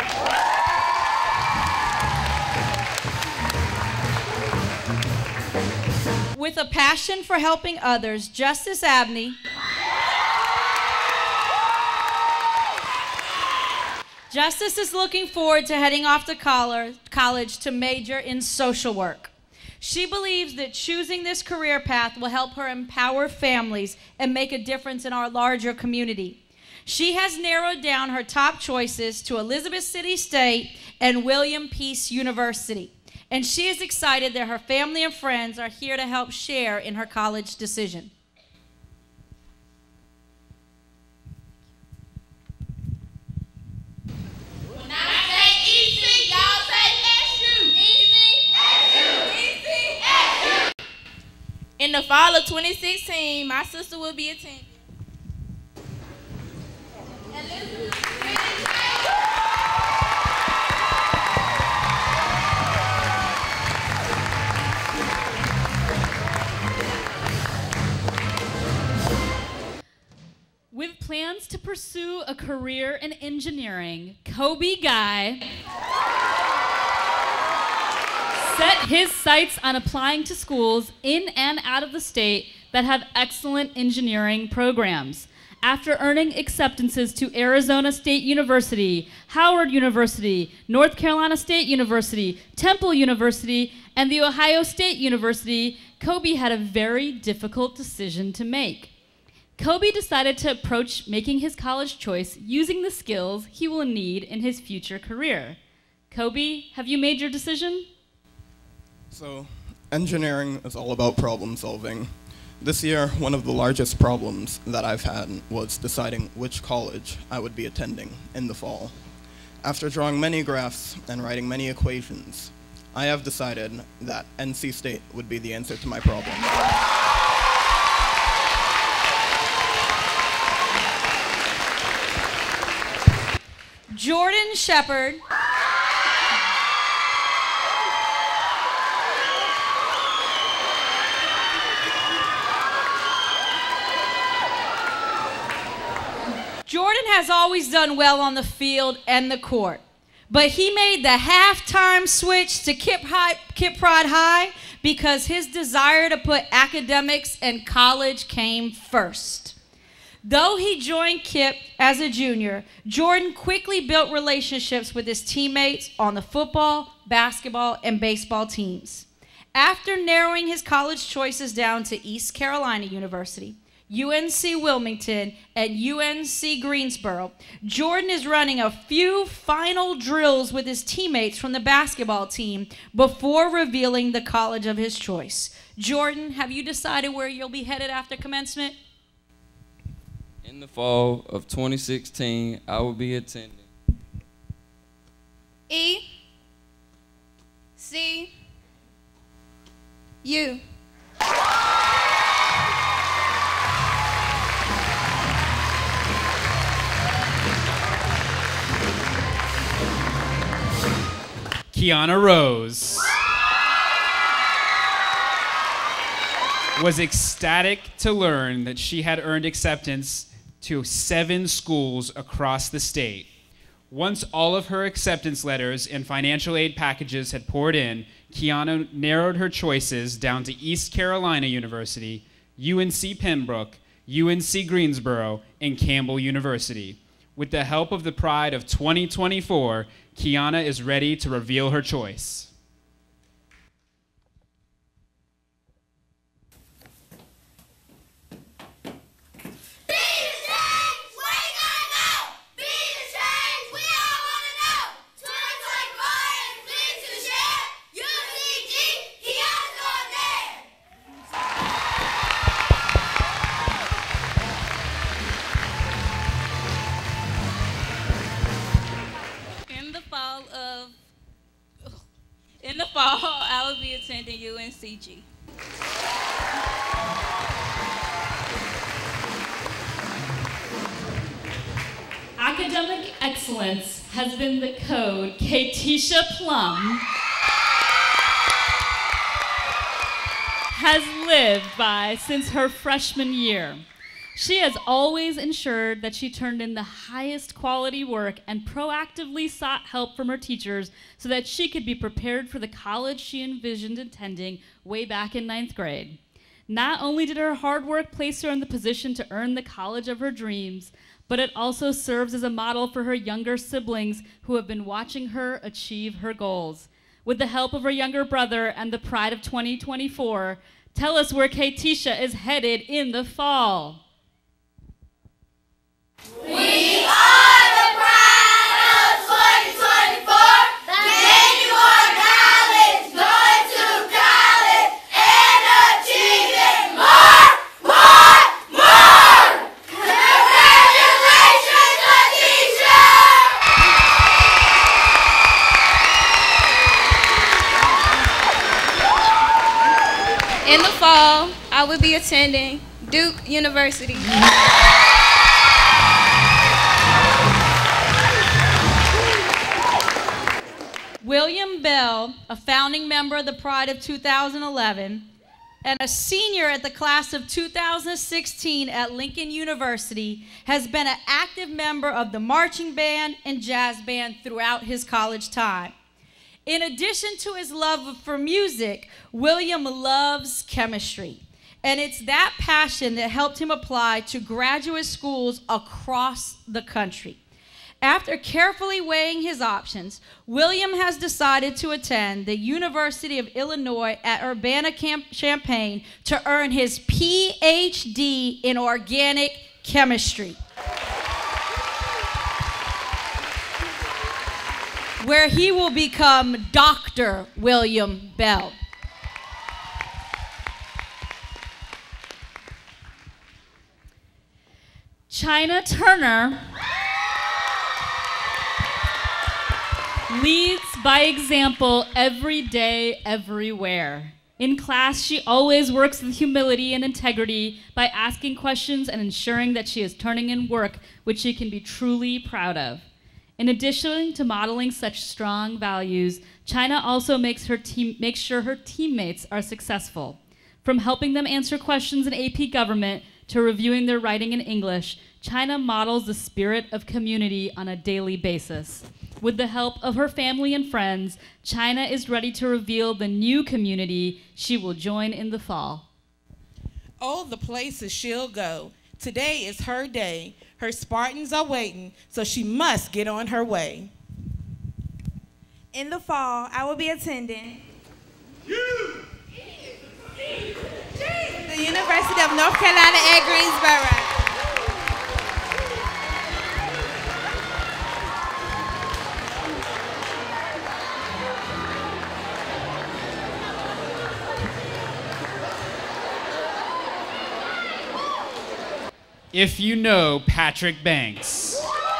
With a passion for helping others, Justice Abney Justice is looking forward to heading off to college to major in social work. She believes that choosing this career path will help her empower families and make a difference in our larger community. She has narrowed down her top choices to Elizabeth City State and William Peace University, and she is excited that her family and friends are here to help share in her college decision. In the fall of 2016, my sister will be attending. With plans to pursue a career in engineering, Kobe Guy set his sights on applying to schools in and out of the state that have excellent engineering programs. After earning acceptances to Arizona State University, Howard University, North Carolina State University, Temple University, and the Ohio State University, Kobe had a very difficult decision to make. Kobe decided to approach making his college choice using the skills he will need in his future career. Kobe, have you made your decision? So, engineering is all about problem solving. This year, one of the largest problems that I've had was deciding which college I would be attending in the fall. After drawing many graphs and writing many equations, I have decided that NC State would be the answer to my problem. Jordan Shepard. Jordan has always done well on the field and the court, but he made the halftime switch to KIPP Pride High because his desire to put academics and college came first. Though he joined KIPP as a junior, Jordan quickly built relationships with his teammates on the football, basketball, and baseball teams. After narrowing his college choices down to East Carolina University, UNC Wilmington, and UNC Greensboro, Jordan is running a few final drills with his teammates from the basketball team before revealing the college of his choice. Jordan, have you decided where you'll be headed after commencement? In the fall of 2016, I will be attending E C U. Kiana Rose was ecstatic to learn that she had earned acceptance to 7 schools across the state. Once all of her acceptance letters and financial aid packages had poured in, Kiana narrowed her choices down to East Carolina University, UNC Pembroke, UNC Greensboro, and Campbell University. With the help of the Pride of 2024, Kiana is ready to reveal her choice. In the fall, I will be attending UNCG. Academic excellence has been the code Katisha Plum has lived by since her freshman year. She has always ensured that she turned in the highest quality work and proactively sought help from her teachers so that she could be prepared for the college she envisioned attending way back in 9th grade. Not only did her hard work place her in the position to earn the college of her dreams, but it also serves as a model for her younger siblings who have been watching her achieve her goals. With the help of her younger brother and the pride of 2024, tell us where Katisha is headed in the fall. We are the pride of 2024, gaining more knowledge, going to college, and achieving more. Congratulations, Katisha! In the fall, I will be attending Duke University. William Bell, a founding member of the Pride of 2011, and a senior at the class of 2016 at Lincoln University, has been an active member of the marching band and jazz band throughout his college time. In addition to his love for music, William loves chemistry, and it's that passion that helped him apply to graduate schools across the country. After carefully weighing his options, William has decided to attend the University of Illinois at Urbana-Champaign to earn his PhD in organic chemistry, where he will become Dr. William Bell. China Turner leads by example every day, everywhere. In class, she always works with humility and integrity by asking questions and ensuring that she is turning in work which she can be truly proud of. In addition to modeling such strong values, China also makes sure her teammates are successful. From helping them answer questions in AP Government to reviewing their writing in English, China models the spirit of community on a daily basis. With the help of her family and friends, China is ready to reveal the new community she will join in the fall. Oh, the places she'll go. Today is her day. Her Spartans are waiting, so she must get on her way. In the fall, I will be attending the University of North Carolina at Greensboro. If you know Patrick Banks.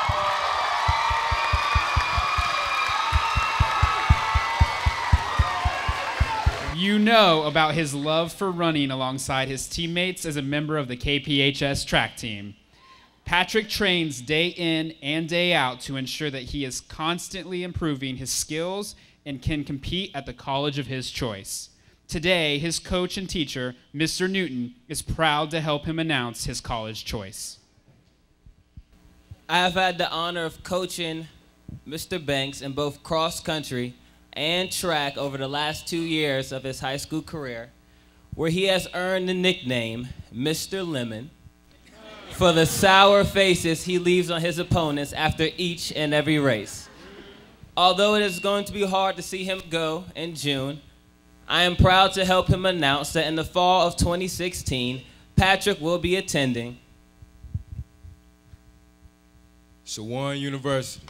You know about his love for running alongside his teammates as a member of the KPHS track team. Patrick trains day in and day out to ensure that he is constantly improving his skills and can compete at the college of his choice. Today, his coach and teacher, Mr. Newton, is proud to help him announce his college choice. I have had the honor of coaching Mr. Banks in both cross country and track over the last 2 years of his high school career, where he has earned the nickname Mr. Lemon for the sour faces he leaves on his opponents after each and every race. Although it is going to be hard to see him go in June, I am proud to help him announce that in the fall of 2016, Patrick will be attending Shawan University.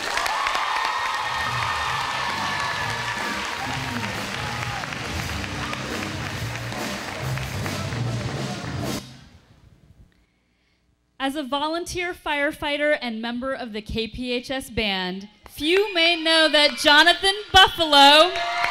As a volunteer firefighter and member of the KPHS band, few may know that Jonathan Buffalo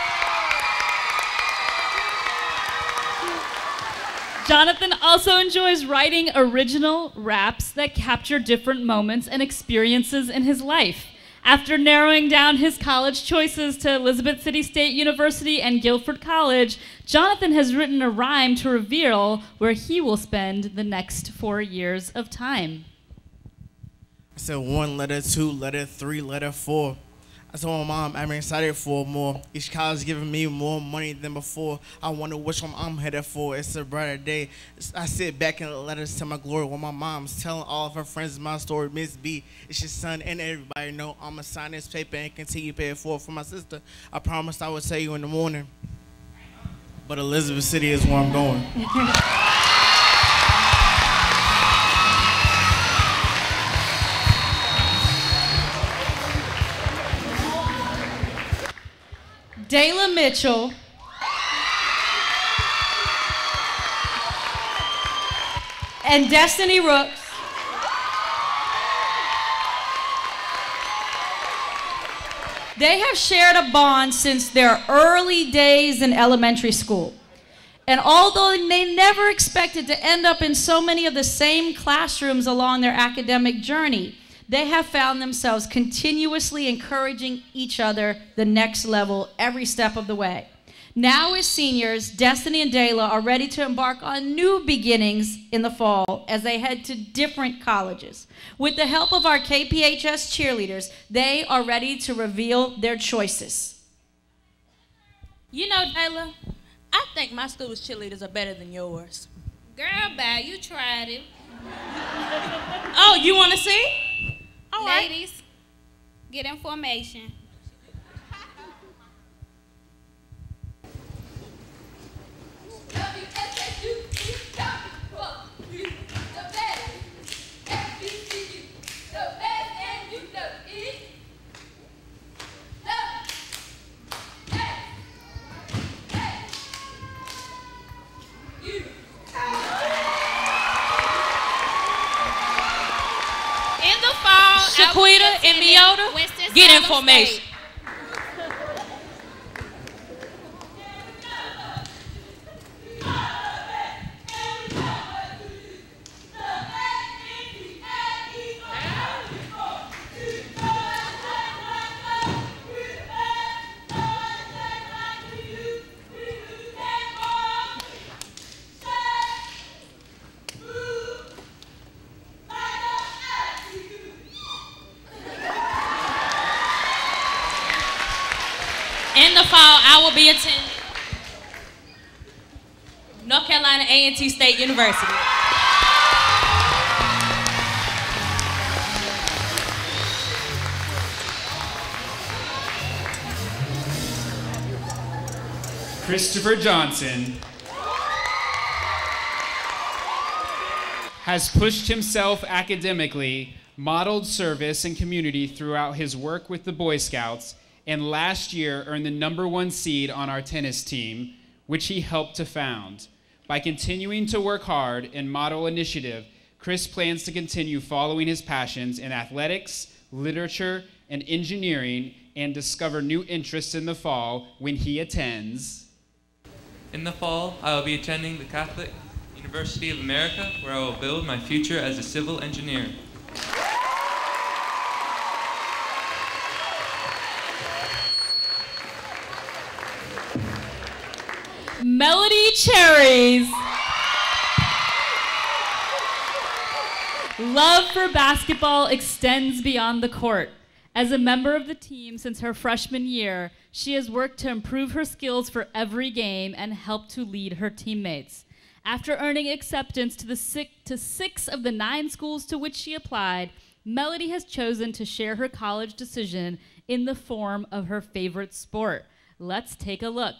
also enjoys writing original raps that capture different moments and experiences in his life. After narrowing down his college choices to Elizabeth City State University and Guilford College, Jonathan has written a rhyme to reveal where he will spend the next 4 years of time. I said 1 letter, 2 letter, 3 letter, 4. I told my mom I'm excited for more. Each college is giving me more money than before. I wonder which one I'm headed for. It's a brighter day. I sit back and let us tell my glory while my mom's telling all of her friends my story. Miss B, it's your son and everybody know I'ma sign this paper and continue paying for my sister. I promised I would tell you in the morning. But Elizabeth City is where I'm going. Dayla Mitchell, and Destiny Rooks, they have shared a bond since their early days in elementary school. And although they never expected to end up in so many of the same classrooms along their academic journey, they have found themselves continuously encouraging each other the next level every step of the way. Now as seniors, Destiny and Dayla are ready to embark on new beginnings in the fall as they head to different colleges. With the help of our KPHS cheerleaders, they are ready to reveal their choices. You know, Dayla, I think my school's cheerleaders are better than yours. Girl, bye, you tried it. Oh, you want to see? All right. Ladies, get in formation. Shaquita and Miota, get in formation. In the fall, I will be attending North Carolina A&T State University. Christopher Johnson has pushed himself academically, modeled service and community throughout his work with the Boy Scouts, and last year earned the #1 seed on our tennis team, which he helped to found. By continuing to work hard and model initiative, Chris plans to continue following his passions in athletics, literature, and engineering, and discover new interests in the fall when he attends. In the fall, I will be attending the Catholic University of America, where I will build my future as a civil engineer. Melody Cherry's love for basketball extends beyond the court. As a member of the team since her freshman year, she has worked to improve her skills for every game and helped to lead her teammates. After earning acceptance to 6 of the 9 schools to which she applied, Melody has chosen to share her college decision in the form of her favorite sport. Let's take a look.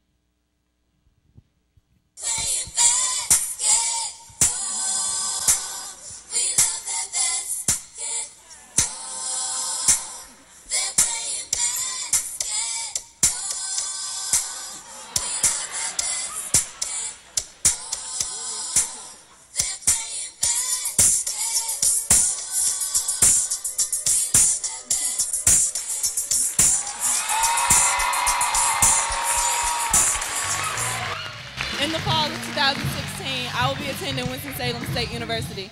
In the fall of 2016, I will be attending Winston-Salem State University.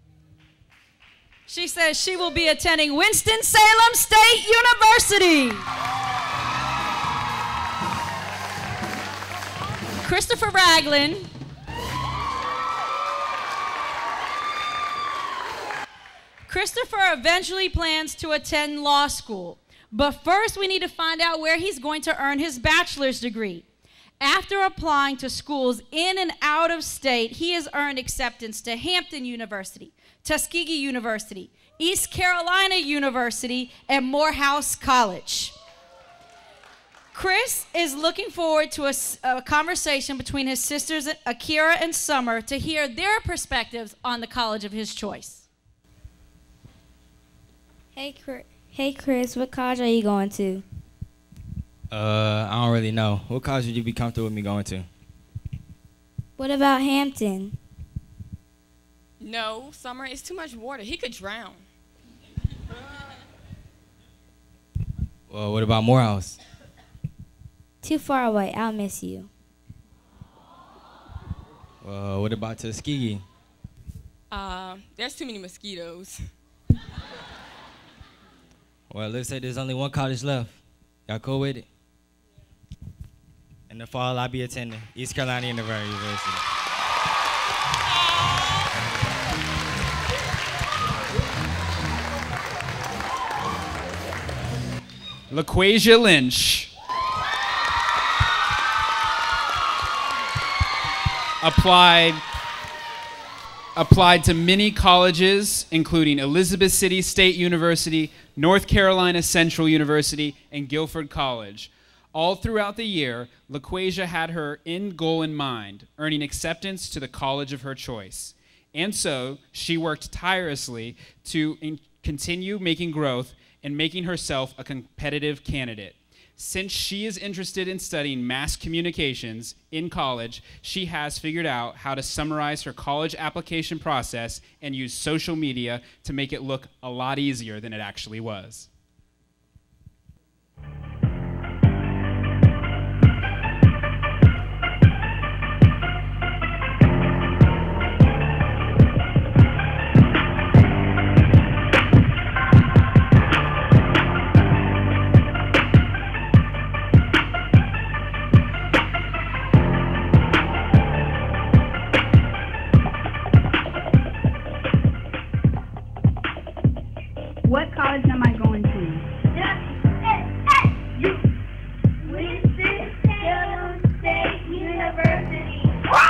She says she will be attending Winston-Salem State University. Christopher Ragland. Christopher eventually plans to attend law school. But first, we need to find out where he's going to earn his bachelor's degree. After applying to schools in and out of state, he has earned acceptance to Hampton University, Tuskegee University, East Carolina University, and Morehouse College. Chris is looking forward to a conversation between his sisters, Akira and Summer, to hear their perspectives on the college of his choice. Hey Chris, what college are you going to? I don't really know. What college would you be comfortable with me going to? What about Hampton? No, Summer, it's too much water. He could drown. Well, what about Morehouse? Too far away. I'll miss you. Well, what about Tuskegee? There's too many mosquitoes. Well, let's say there's only one college left. Y'all cool with it? In the fall, I'll be attending East Carolina University. LaQuasia Lynch. Applied to many colleges, including Elizabeth City State University, North Carolina Central University, and Guilford College. All throughout the year, LaQuasia had her end goal in mind, earning acceptance to the college of her choice. And so, she worked tirelessly to continue making growth and making herself a competitive candidate. Since she is interested in studying mass communications in college, she has figured out how to summarize her college application process and use social media to make it look a lot easier than it actually was. What college am I going to? Winston-Salem State University.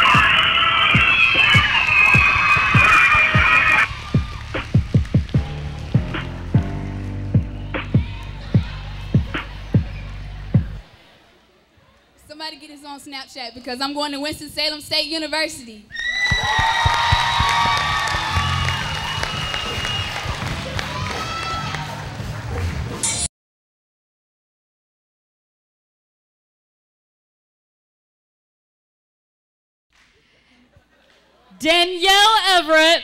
Somebody get this on Snapchat because I'm going to Winston-Salem State University. Danielle Everett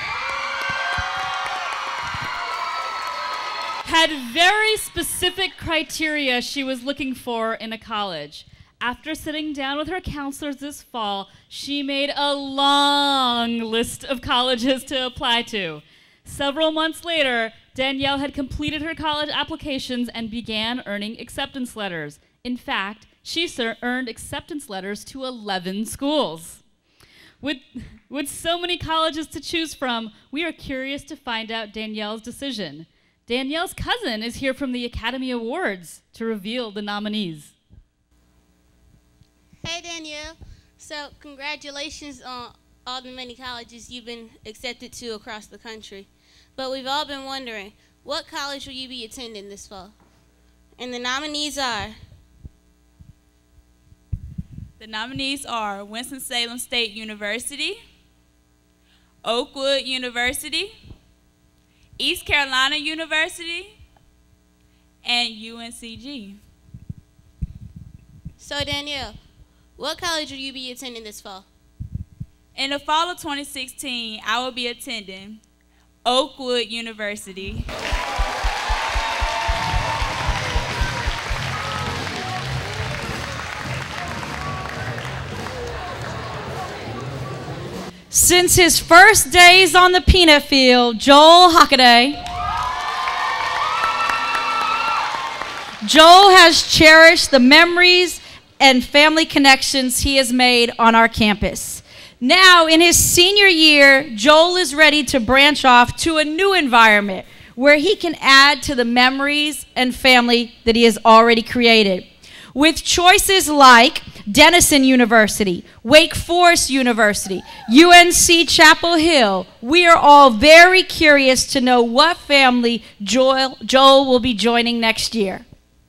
had very specific criteria she was looking for in a college. After sitting down with her counselors this fall, she made a long list of colleges to apply to. Several months later, Danielle had completed her college applications and began earning acceptance letters. In fact, she earned acceptance letters to 11 schools. With so many colleges to choose from, we are curious to find out Danielle's decision. Danielle's cousin is here from the Academy Awards to reveal the nominees. Hey Danielle, so congratulations on all the many colleges you've been accepted to across the country. But we've all been wondering, what college will you be attending this fall? And the nominees are... The nominees are Winston-Salem State University, Oakwood University, East Carolina University, and UNCG. So Danielle, what college will you be attending this fall? In the fall of 2016, I will be attending Oakwood University. Since his first days on the peanut field, Joel has cherished the memories and family connections he has made on our campus. Now, in his senior year, Joel is ready to branch off to a new environment where he can add to the memories and family that he has already created. With choices like Denison University, Wake Forest University, UNC Chapel Hill, we are all very curious to know what family Joel will be joining next year.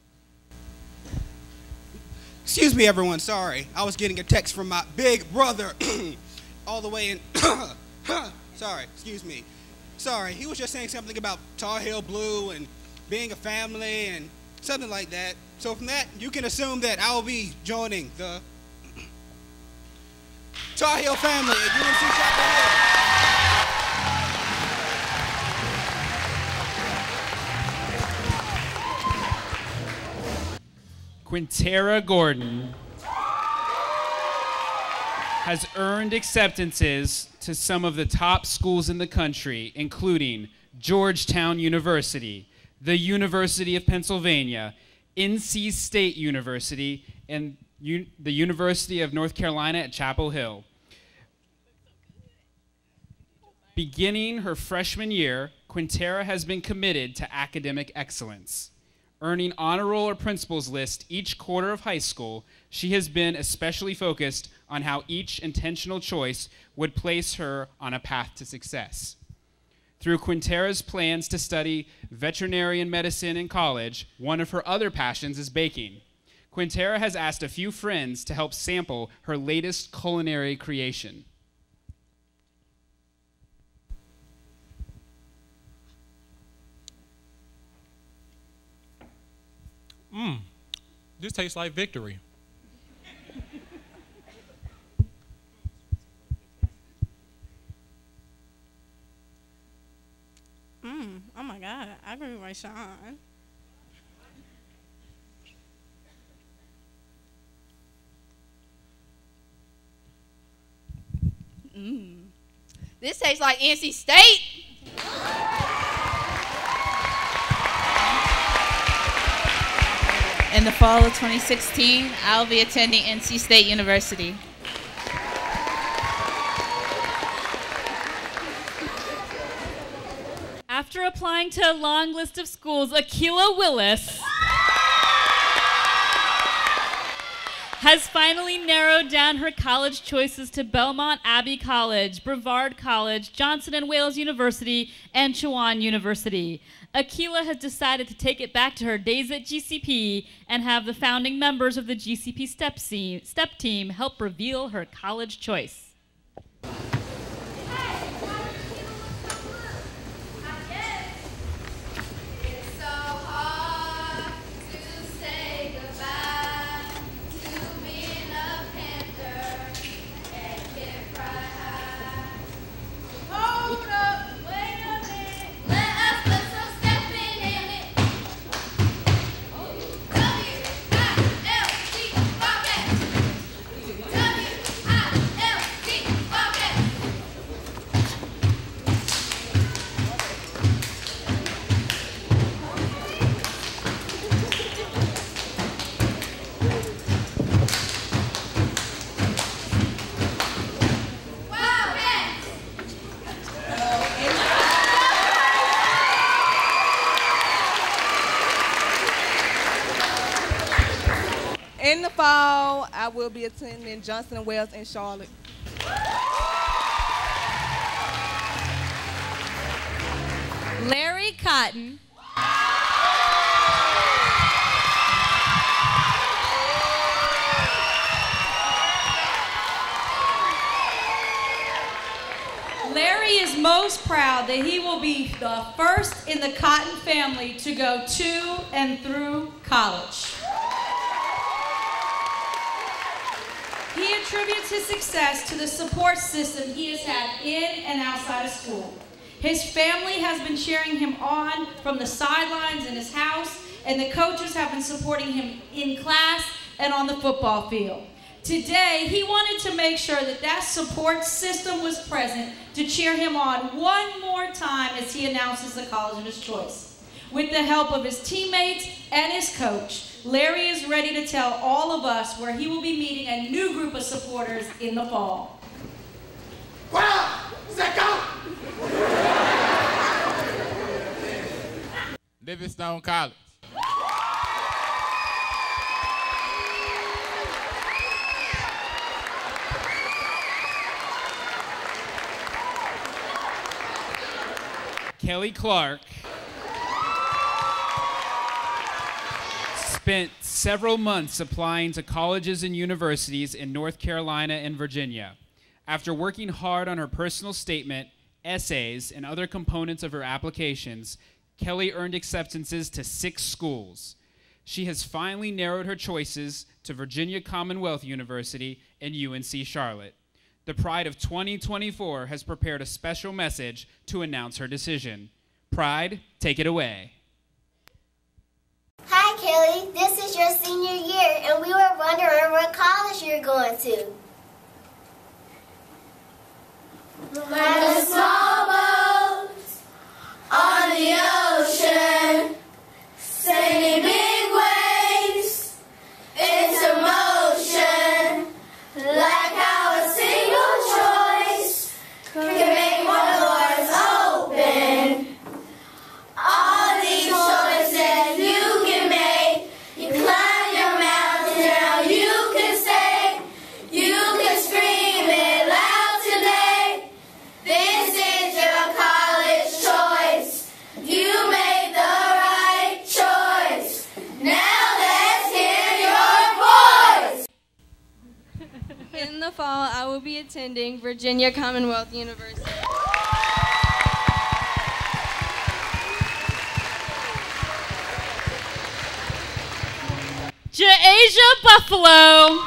Excuse me, everyone. Sorry. I was getting a text from my big brother all the way in. Sorry. Excuse me. Sorry. He was just saying something about Tar Heel Blue and being a family and something like that. So from that, you can assume that I will be joining the Tar Heel family at UNC Chapel Hill. Quintera Gordon has earned acceptances to some of the top schools in the country, including Georgetown University, the University of Pennsylvania, NC State University, and the University of North Carolina at Chapel Hill. Beginning her freshman year, Quintera has been committed to academic excellence. Earning honor roll or principal's list each quarter of high school, she has been especially focused on how each intentional choice would place her on a path to success. Through Quintera's plans to study veterinarian medicine in college, one of her other passions is baking. Quintera has asked a few friends to help sample her latest culinary creation. This tastes like victory. Oh my God, I agree with Sean. This tastes like NC State. In the fall of 2016, I'll be attending NC State University. After applying to a long list of schools, Akila Willis has finally narrowed down her college choices to Belmont Abbey College, Brevard College, Johnson & Wales University, and Chowan University. Akila has decided to take it back to her days at GCP and have the founding members of the GCP step team help reveal her college choice. In the fall, I will be attending Johnson & Wales in Charlotte. Larry Cotton. Larry is most proud that he will be the first in the Cotton family to go to and through college. He attributes his success to the support system he has had in and outside of school. His family has been cheering him on from the sidelines in his house, and the coaches have been supporting him in class and on the football field. Today, he wanted to make sure that that support system was present to cheer him on one more time as he announces the college of his choice. With the help of his teammates and his coach, Larry is ready to tell all of us where he will be meeting a new group of supporters in the fall. Livingstone College. Kelly Clark spent several months applying to colleges and universities in North Carolina and Virginia. After working hard on her personal statement, essays, and other components of her applications, Kelly earned acceptances to 6 schools. She has finally narrowed her choices to Virginia Commonwealth University and UNC Charlotte. The Pride of 2024 has prepared a special message to announce her decision. Pride, take it away. Hi, Kelly. This is your senior year, and we were wondering what college you're going to. Like a small boat on the ocean, sending big waves into motion. Like how a single choice can make more doors open. All these choices you can make. You climb your mountain, now you can stay. You can scream it loud today. This is your college choice. You made the right choice. Now let's hear your voice. In the fall, I will be attending Virginia Commonwealth University. Ja'Asia Buffalo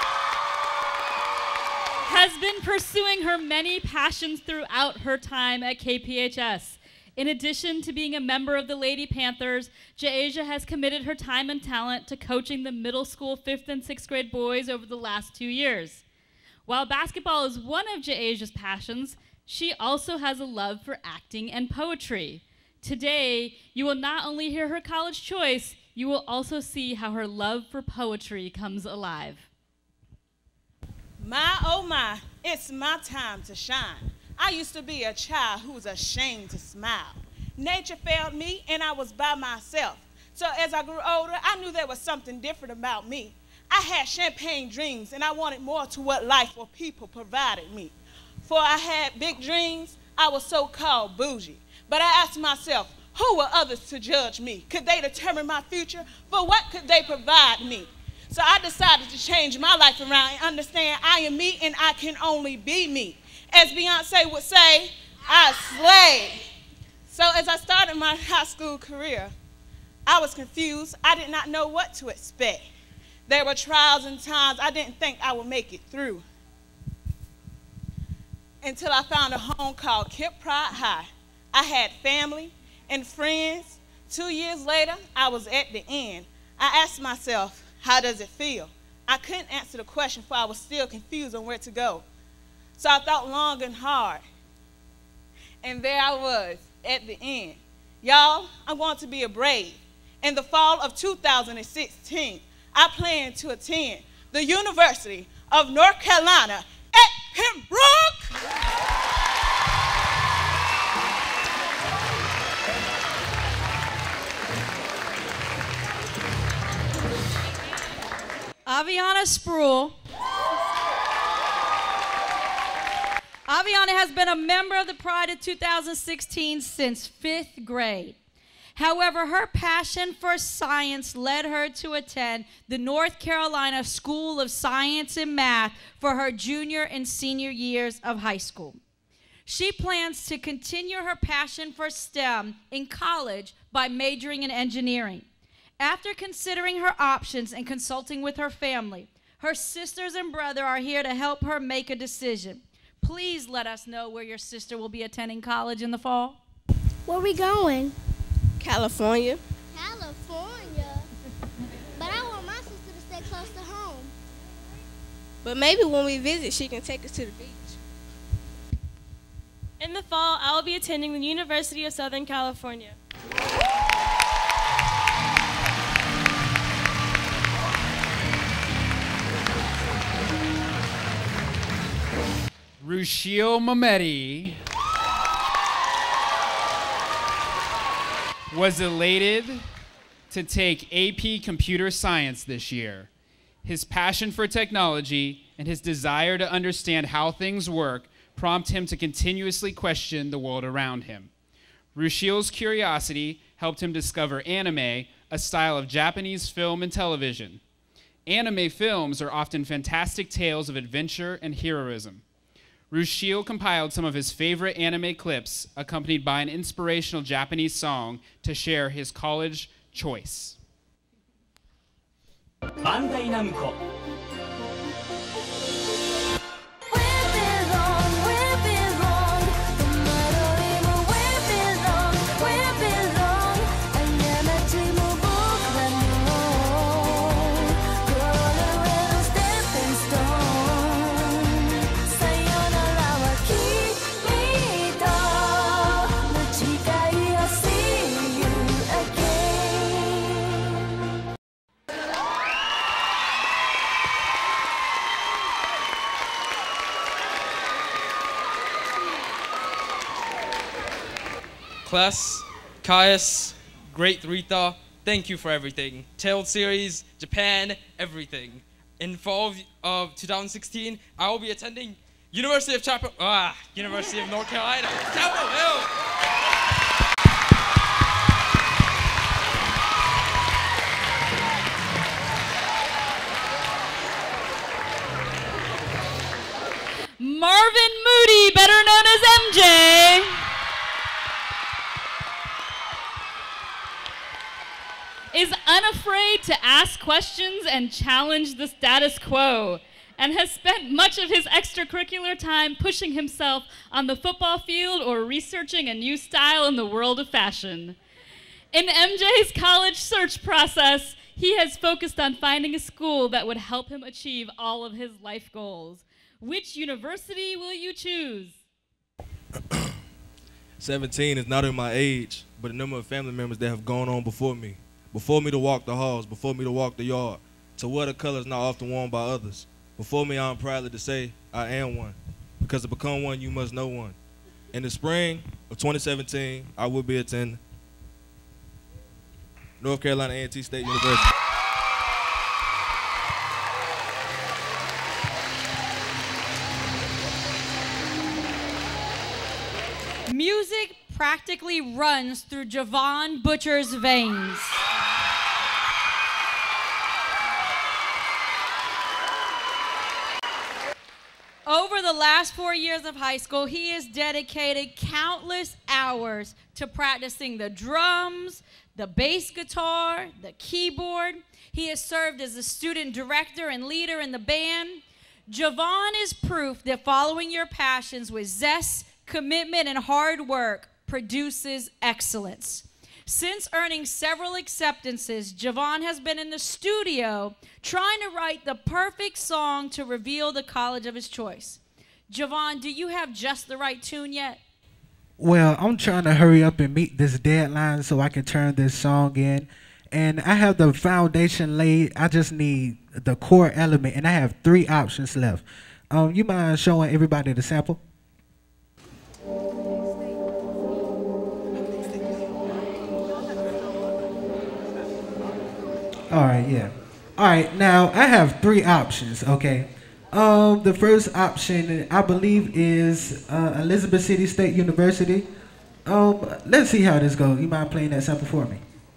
has been pursuing her many passions throughout her time at KPHS. In addition to being a member of the Lady Panthers, Ja'Asia has committed her time and talent to coaching the middle school 5th and 6th grade boys over the last 2 years. While basketball is one of Ja'Asia's passions, she also has a love for acting and poetry. Today, you will not only hear her college choice, you will also see how her love for poetry comes alive. My, oh my, it's my time to shine. I used to be a child who was ashamed to smile. Nature failed me and I was by myself. So as I grew older, I knew there was something different about me. I had champagne dreams and I wanted more to what life or people provided me. For I had big dreams, I was so-called bougie. But I asked myself, who were others to judge me? Could they determine my future? For what could they provide me? So I decided to change my life around and understand I am me and I can only be me. As Beyonce would say, I slay. So as I started my high school career, I was confused. I did not know what to expect. There were trials and times I didn't think I would make it through. Until I found a home called KIPP High. I had family and friends. 2 years later, I was at the end. I asked myself, how does it feel? I couldn't answer the question, for I was still confused on where to go. So I thought long and hard. And there I was at the end. Y'all, I'm going to be a brave. In the fall of 2016, I plan to attend the University of North Carolina at Pembroke. Aviana Spruill. Aviana has been a member of the Pride of 2016 since 5th grade. However, her passion for science led her to attend the North Carolina School of Science and Math for her junior and senior years of high school. She plans to continue her passion for STEM in college by majoring in engineering. After considering her options and consulting with her family, her sisters and brother are here to help her make a decision. Please let us know where your sister will be attending college in the fall. Where are we going? California. California? But I want my sister to stay close to home. But maybe when we visit, she can take us to the beach. In the fall, I will be attending the University of Southern California. Rushil Mamedi was elated to take AP Computer Science this year. His passion for technology and his desire to understand how things work prompt him to continuously question the world around him. Rushil's curiosity helped him discover anime, a style of Japanese film and television. Anime films are often fantastic tales of adventure and heroism. Rushil compiled some of his favorite anime clips, accompanied by an inspirational Japanese song, to share his college choice. Bandai Namco. Class, Caius, Great Rita, thank you for everything. Tailed Series, Japan, everything. In fall of 2016, I will be attending University of North Carolina, Chapel Hill. Marvin Moody, better known as MJ. Is unafraid to ask questions and challenge the status quo, and has spent much of his extracurricular time pushing himself on the football field or researching a new style in the world of fashion. In MJ's college search process, he has focused on finding a school that would help him achieve all of his life goals. Which university will you choose? 17 is not in my age, but a number of family members that have gone on before me to walk the halls, before me to walk the yard, to wear the colors not often worn by others. Before me, I'm proudly to say I am one, because to become one, you must know one. In the spring of 2017, I will be attending North Carolina A&T State University. Music practically runs through Javon Butcher's veins. Over the last 4 years of high school, he has dedicated countless hours to practicing the drums, the bass guitar, the keyboard. He has served as a student director and leader in the band. Javon is proof that following your passions with zest, commitment, and hard work produces excellence. Since earning several acceptances, Javon has been in the studio trying to write the perfect song to reveal the college of his choice. Javon, do you have just the right tune yet? Well, I'm trying to hurry up and meet this deadline so I can turn this song in. And I have the foundation laid. I just need the core element, and I have 3 options left. You mind showing everybody the sample? All right, yeah. All right, now I have 3 options, okay? The first option, I believe, is Elizabeth City State University. Let's see how this goes. You mind playing that sample for me?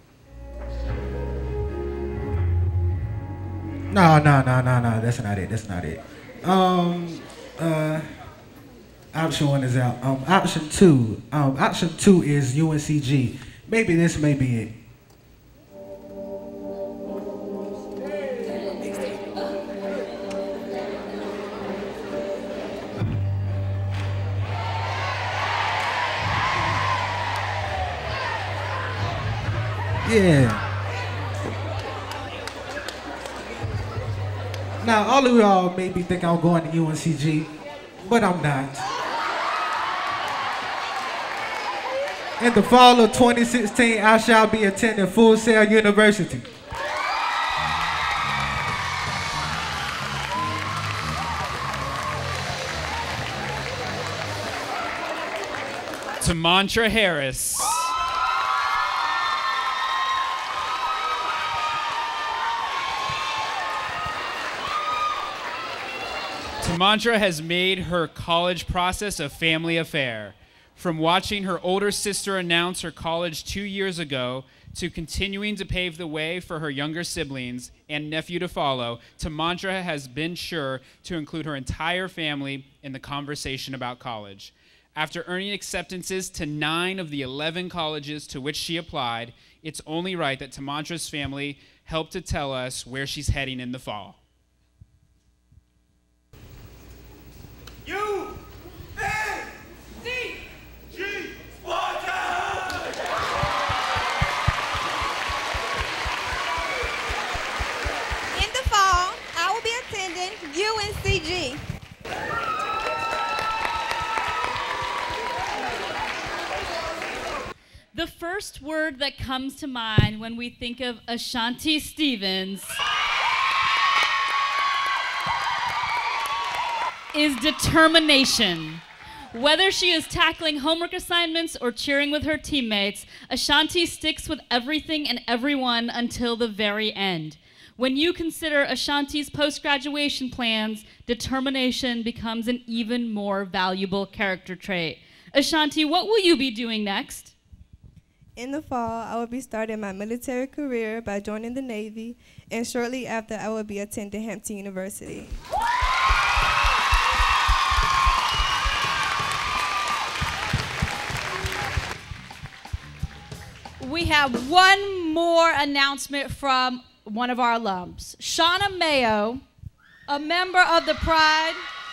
No, that's not it, that's not it. Option 1 is out. Option 2 is UNCG. Maybe this may be it. Yeah. Now, all of y'all maybe think I'm going to UNCG, but I'm not. In the fall of 2016, I shall be attending Full Sail University. To Mantra Harris. Tamantra has made her college process a family affair. From watching her older sister announce her college 2 years ago to continuing to pave the way for her younger siblings and nephew to follow, Tamantra has been sure to include her entire family in the conversation about college. After earning acceptances to 9 of the 11 colleges to which she applied, it's only right that Tamantra's family help to tell us where she's heading in the fall. UNCG. The first word that comes to mind when we think of Ashanti Stevens is determination. Whether she is tackling homework assignments or cheering with her teammates, Ashanti sticks with everything and everyone until the very end. When you consider Ashanti's post-graduation plans, determination becomes an even more valuable character trait. Ashanti, what will you be doing next? In the fall, I will be starting my military career by joining the Navy, and shortly after, I will be attending Hampton University. We have one more announcement from one of our alums. Shauna Mayo, a member of the Pride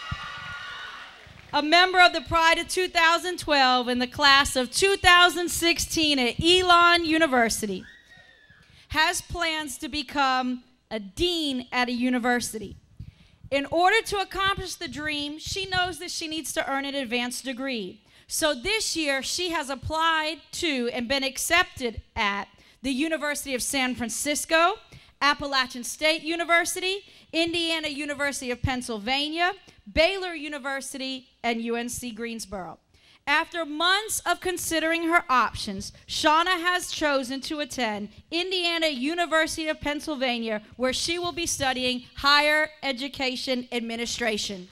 of 2012 in the class of 2016 at Elon University, has plans to become a dean at a university. In order to accomplish the dream, she knows that she needs to earn an advanced degree. So this year, she has applied to and been accepted at the University of San Francisco, Appalachian State University, Indiana University of Pennsylvania, Baylor University, and UNC Greensboro. After months of considering her options, Shauna has chosen to attend Indiana University of Pennsylvania, where she will be studying higher education administration.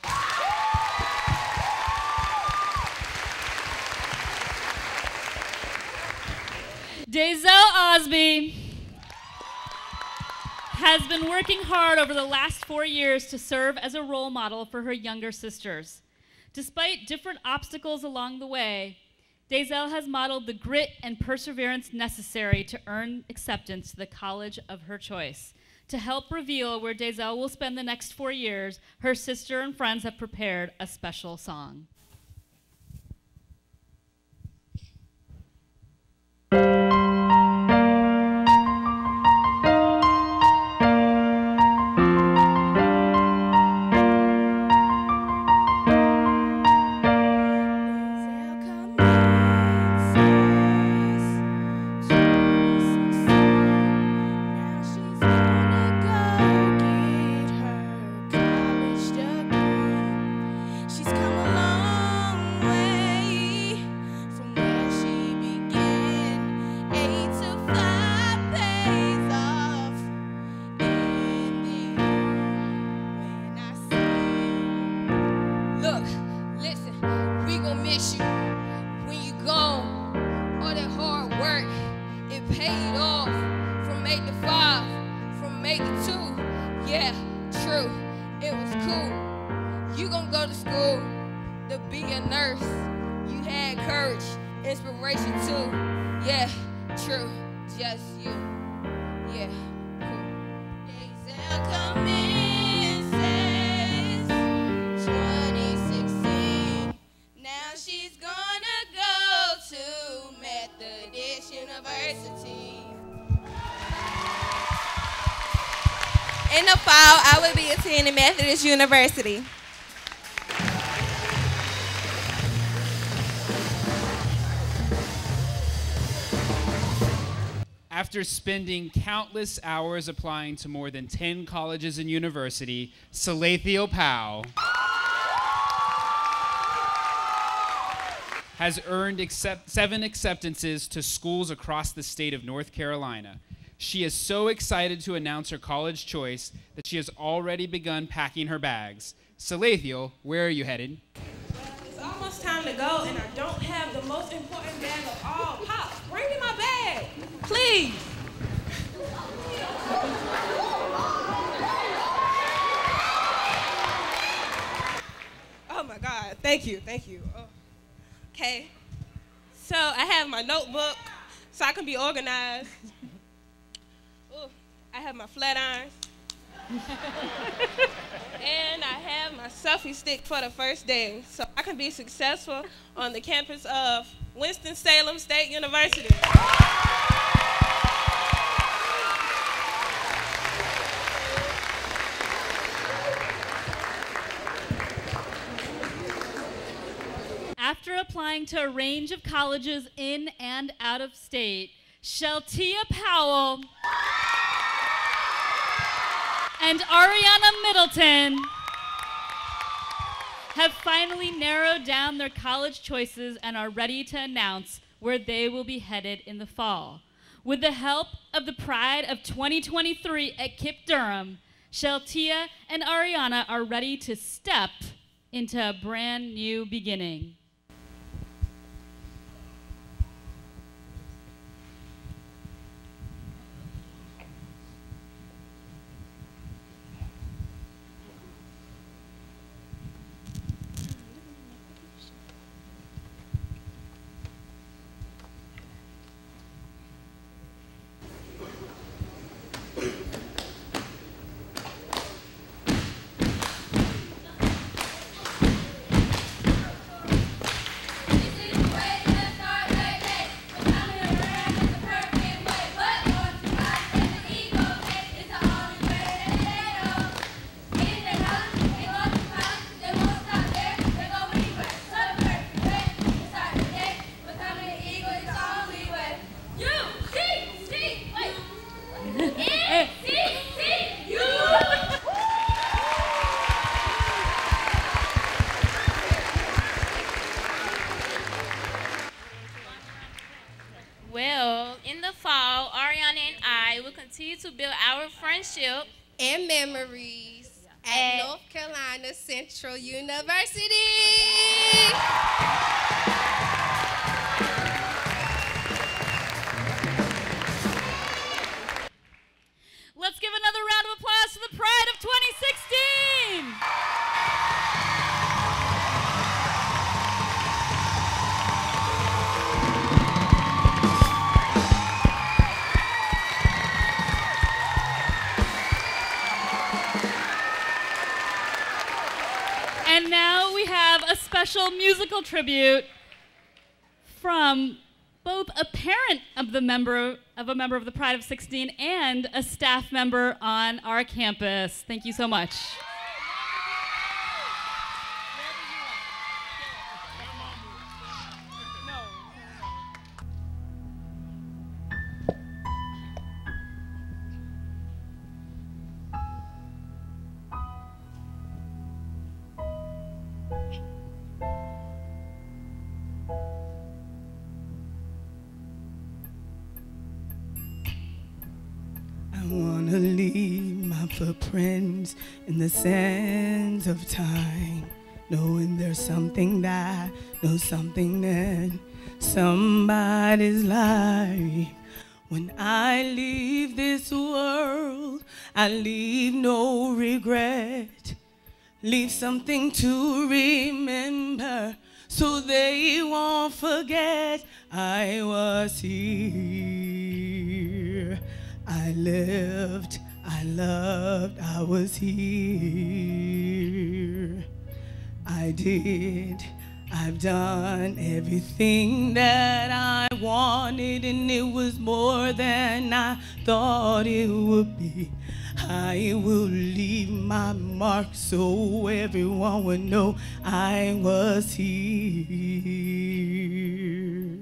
Dazel Osby has been working hard over the last 4 years to serve as a role model for her younger sisters. Despite different obstacles along the way, Dazel has modeled the grit and perseverance necessary to earn acceptance to the college of her choice. To help reveal where Dazel will spend the next 4 years, her sister and friends have prepared a special song. In the fall, I will be attending Methodist University. After spending countless hours applying to more than 10 colleges and universities, Salathiel Powell has earned 7 acceptances to schools across the state of North Carolina. She is so excited to announce her college choice that she has already begun packing her bags. Salathiel, where are you headed? It's almost time to go, and I don't have the most important bag of all. Pop, bring me my bag, please. Oh my God, thank you. Oh. Okay, so I have my notebook so I can be organized. Ooh, I have my flat irons. And I have my selfie stick for the first day so I can be successful on the campus of Winston-Salem State University. After applying to a range of colleges in and out of state, Sheltia Powell and Ariana Middleton have finally narrowed down their college choices and are ready to announce where they will be headed in the fall. With the help of the Pride of 2023 at KIPP Durham, Sheltia and Ariana are ready to step into a brand new beginning. Well, in the fall, Ariana and I will continue to build our friendship and memories at North Carolina Central University. Let's give another round of applause to the Pride of 2016! And now we have a special musical tribute from both a parent of a member of the Pride of 16 and a staff member on our campus. Thank you so much. I wanna leave my footprints in the sands of time, knowing there's something that knows something in somebody's life. When I leave this world, I leave no regret. Leave something to remember so they won't forget I was here. I lived, I loved, I was here. I did, I've done everything that I wanted, and it was more than I thought it would be. I will leave my mark so everyone would know I was here.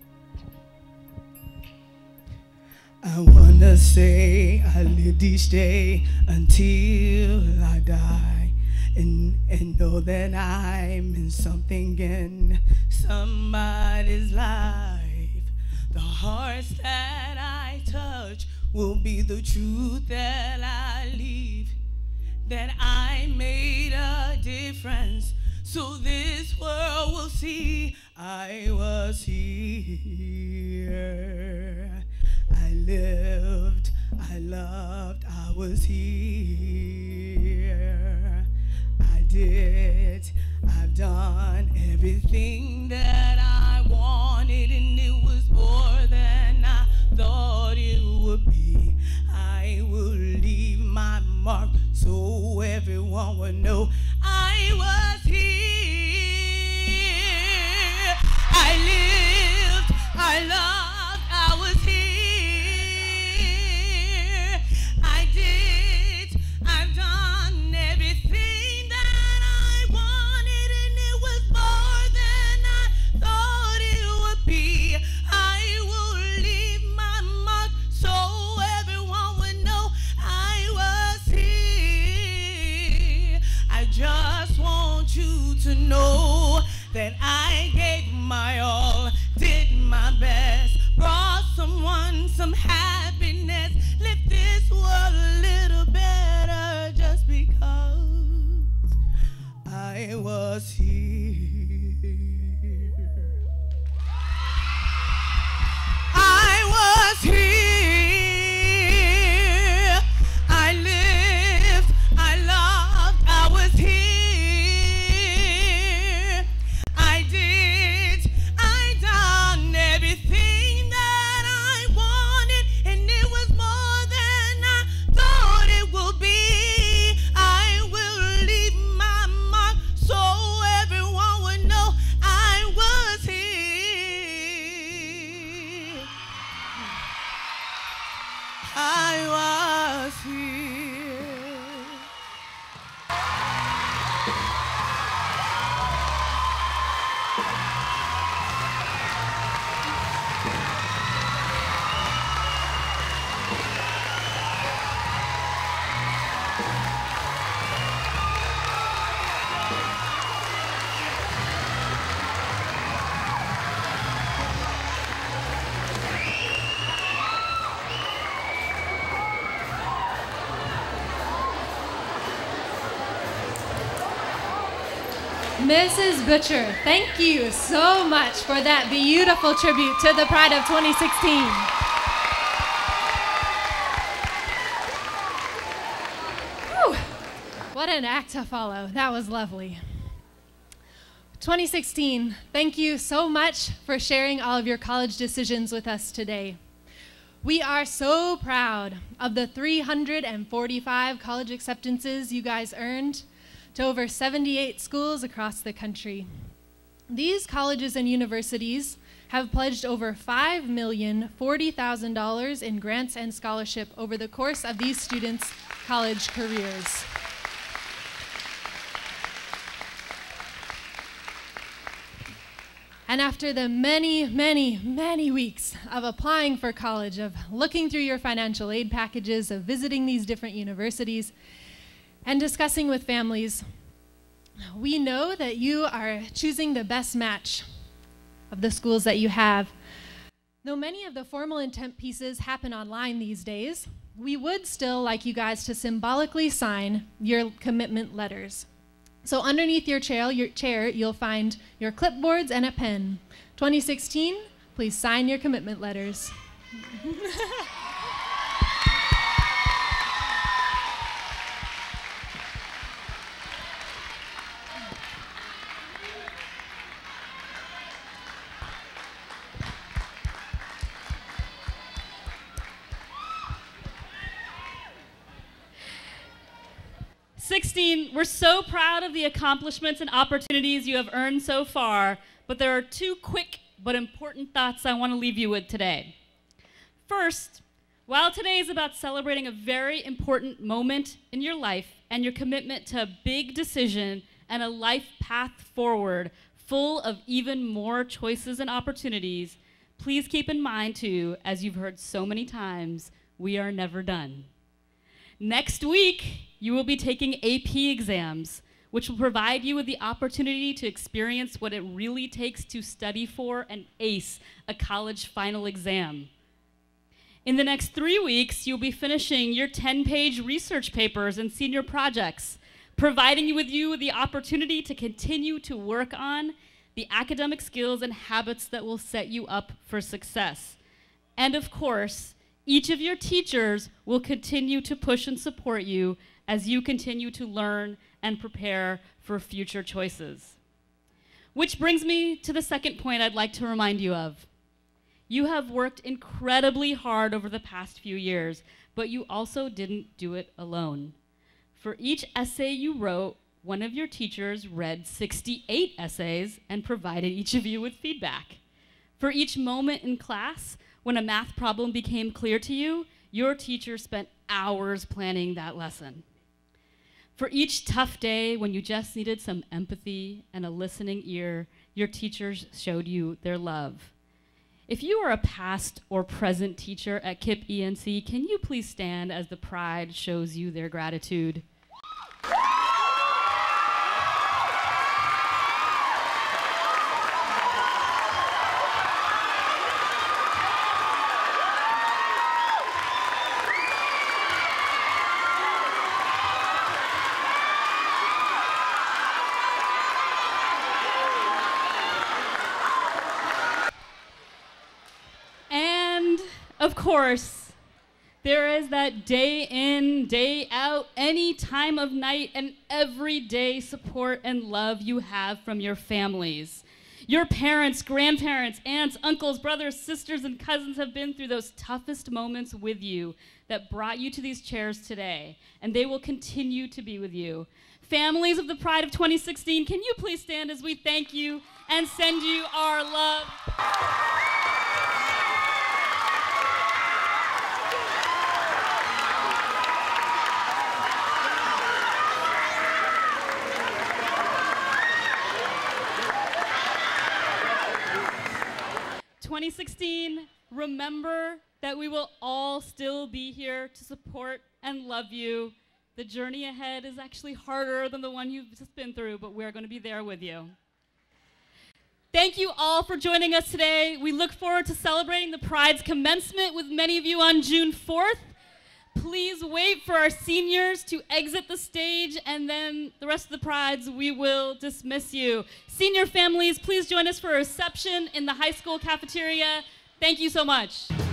I wanna say I lived each day until I die, and know that I'm in something in somebody's life. The hearts that I touch will be the truth that I leave, that I made a difference, so this world will see I was here. I lived, I loved, I was here. I did, I've done everything that I wanted, and it was more than I thought it would be. I will leave my mark so everyone will know I was here. I lived, I loved, I was here. I did, I've done everything that I wanted, and it was more than I thought it would be. I will leave my mark so everyone would know I was here. I just want you to know that I gave my all, did my best, brought someone some happiness, lift this world a little better just because I was here. I was here. I lived, I loved, I was here. I did, I done everything that I wanted, and it was more than I thought it would be. I will leave my mark so everyone would know I was here. I was here. Mrs. Butcher, thank you so much for that beautiful tribute to the Pride of 2016. Whew. What an act to follow. That was lovely. 2016, thank you so much for sharing all of your college decisions with us today. We are so proud of the 345 college acceptances you guys earned to over 78 schools across the country. These colleges and universities have pledged over $5,040,000 in grants and scholarship over the course of these students' college careers. And after the many, many, many weeks of applying for college, of looking through your financial aid packages, of visiting these different universities, and discussing with families, we know that you are choosing the best match of the schools that you have. Though many of the formal intent pieces happen online these days, we would still like you guys to symbolically sign your commitment letters. So underneath your chair, you'll find your clipboards and a pen. 2016, please sign your commitment letters. 16, we're so proud of the accomplishments and opportunities you have earned so far, but there are two quick but important thoughts I want to leave you with today. First, while today is about celebrating a very important moment in your life and your commitment to a big decision and a life path forward full of even more choices and opportunities, please keep in mind too, as you've heard so many times, we are never done. Next week, you will be taking AP exams, which will provide you with the opportunity to experience what it really takes to study for and ace a college final exam. In the next 3 weeks, you'll be finishing your 10-page research papers and senior projects, providing with you the opportunity to continue to work on the academic skills and habits that will set you up for success. And of course, each of your teachers will continue to push and support you as you continue to learn and prepare for future choices. Which brings me to the second point I'd like to remind you of. You have worked incredibly hard over the past few years, but you also didn't do it alone. For each essay you wrote, one of your teachers read 68 essays and provided each of you with feedback. For each moment in class, when a math problem became clear to you, your teacher spent hours planning that lesson. For each tough day when you just needed some empathy and a listening ear, your teachers showed you their love. If you are a past or present teacher at KIPP ENC, can you please stand as the pride shows you their gratitude? Of course, there is that day in, day out, any time of night and everyday support and love you have from your families. Your parents, grandparents, aunts, uncles, brothers, sisters, and cousins have been through those toughest moments with you that brought you to these chairs today, and they will continue to be with you. Families of the Pride of 2016, can you please stand as we thank you and send you our love? 2016, remember that we will all still be here to support and love you. The journey ahead is actually harder than the one you've just been through, but we're going to be there with you. Thank you all for joining us today. We look forward to celebrating the Pride's commencement with many of you on June 4th. Please wait for our seniors to exit the stage, and then the rest of the Prides, we will dismiss you. Senior families, please join us for a reception in the high school cafeteria. Thank you so much.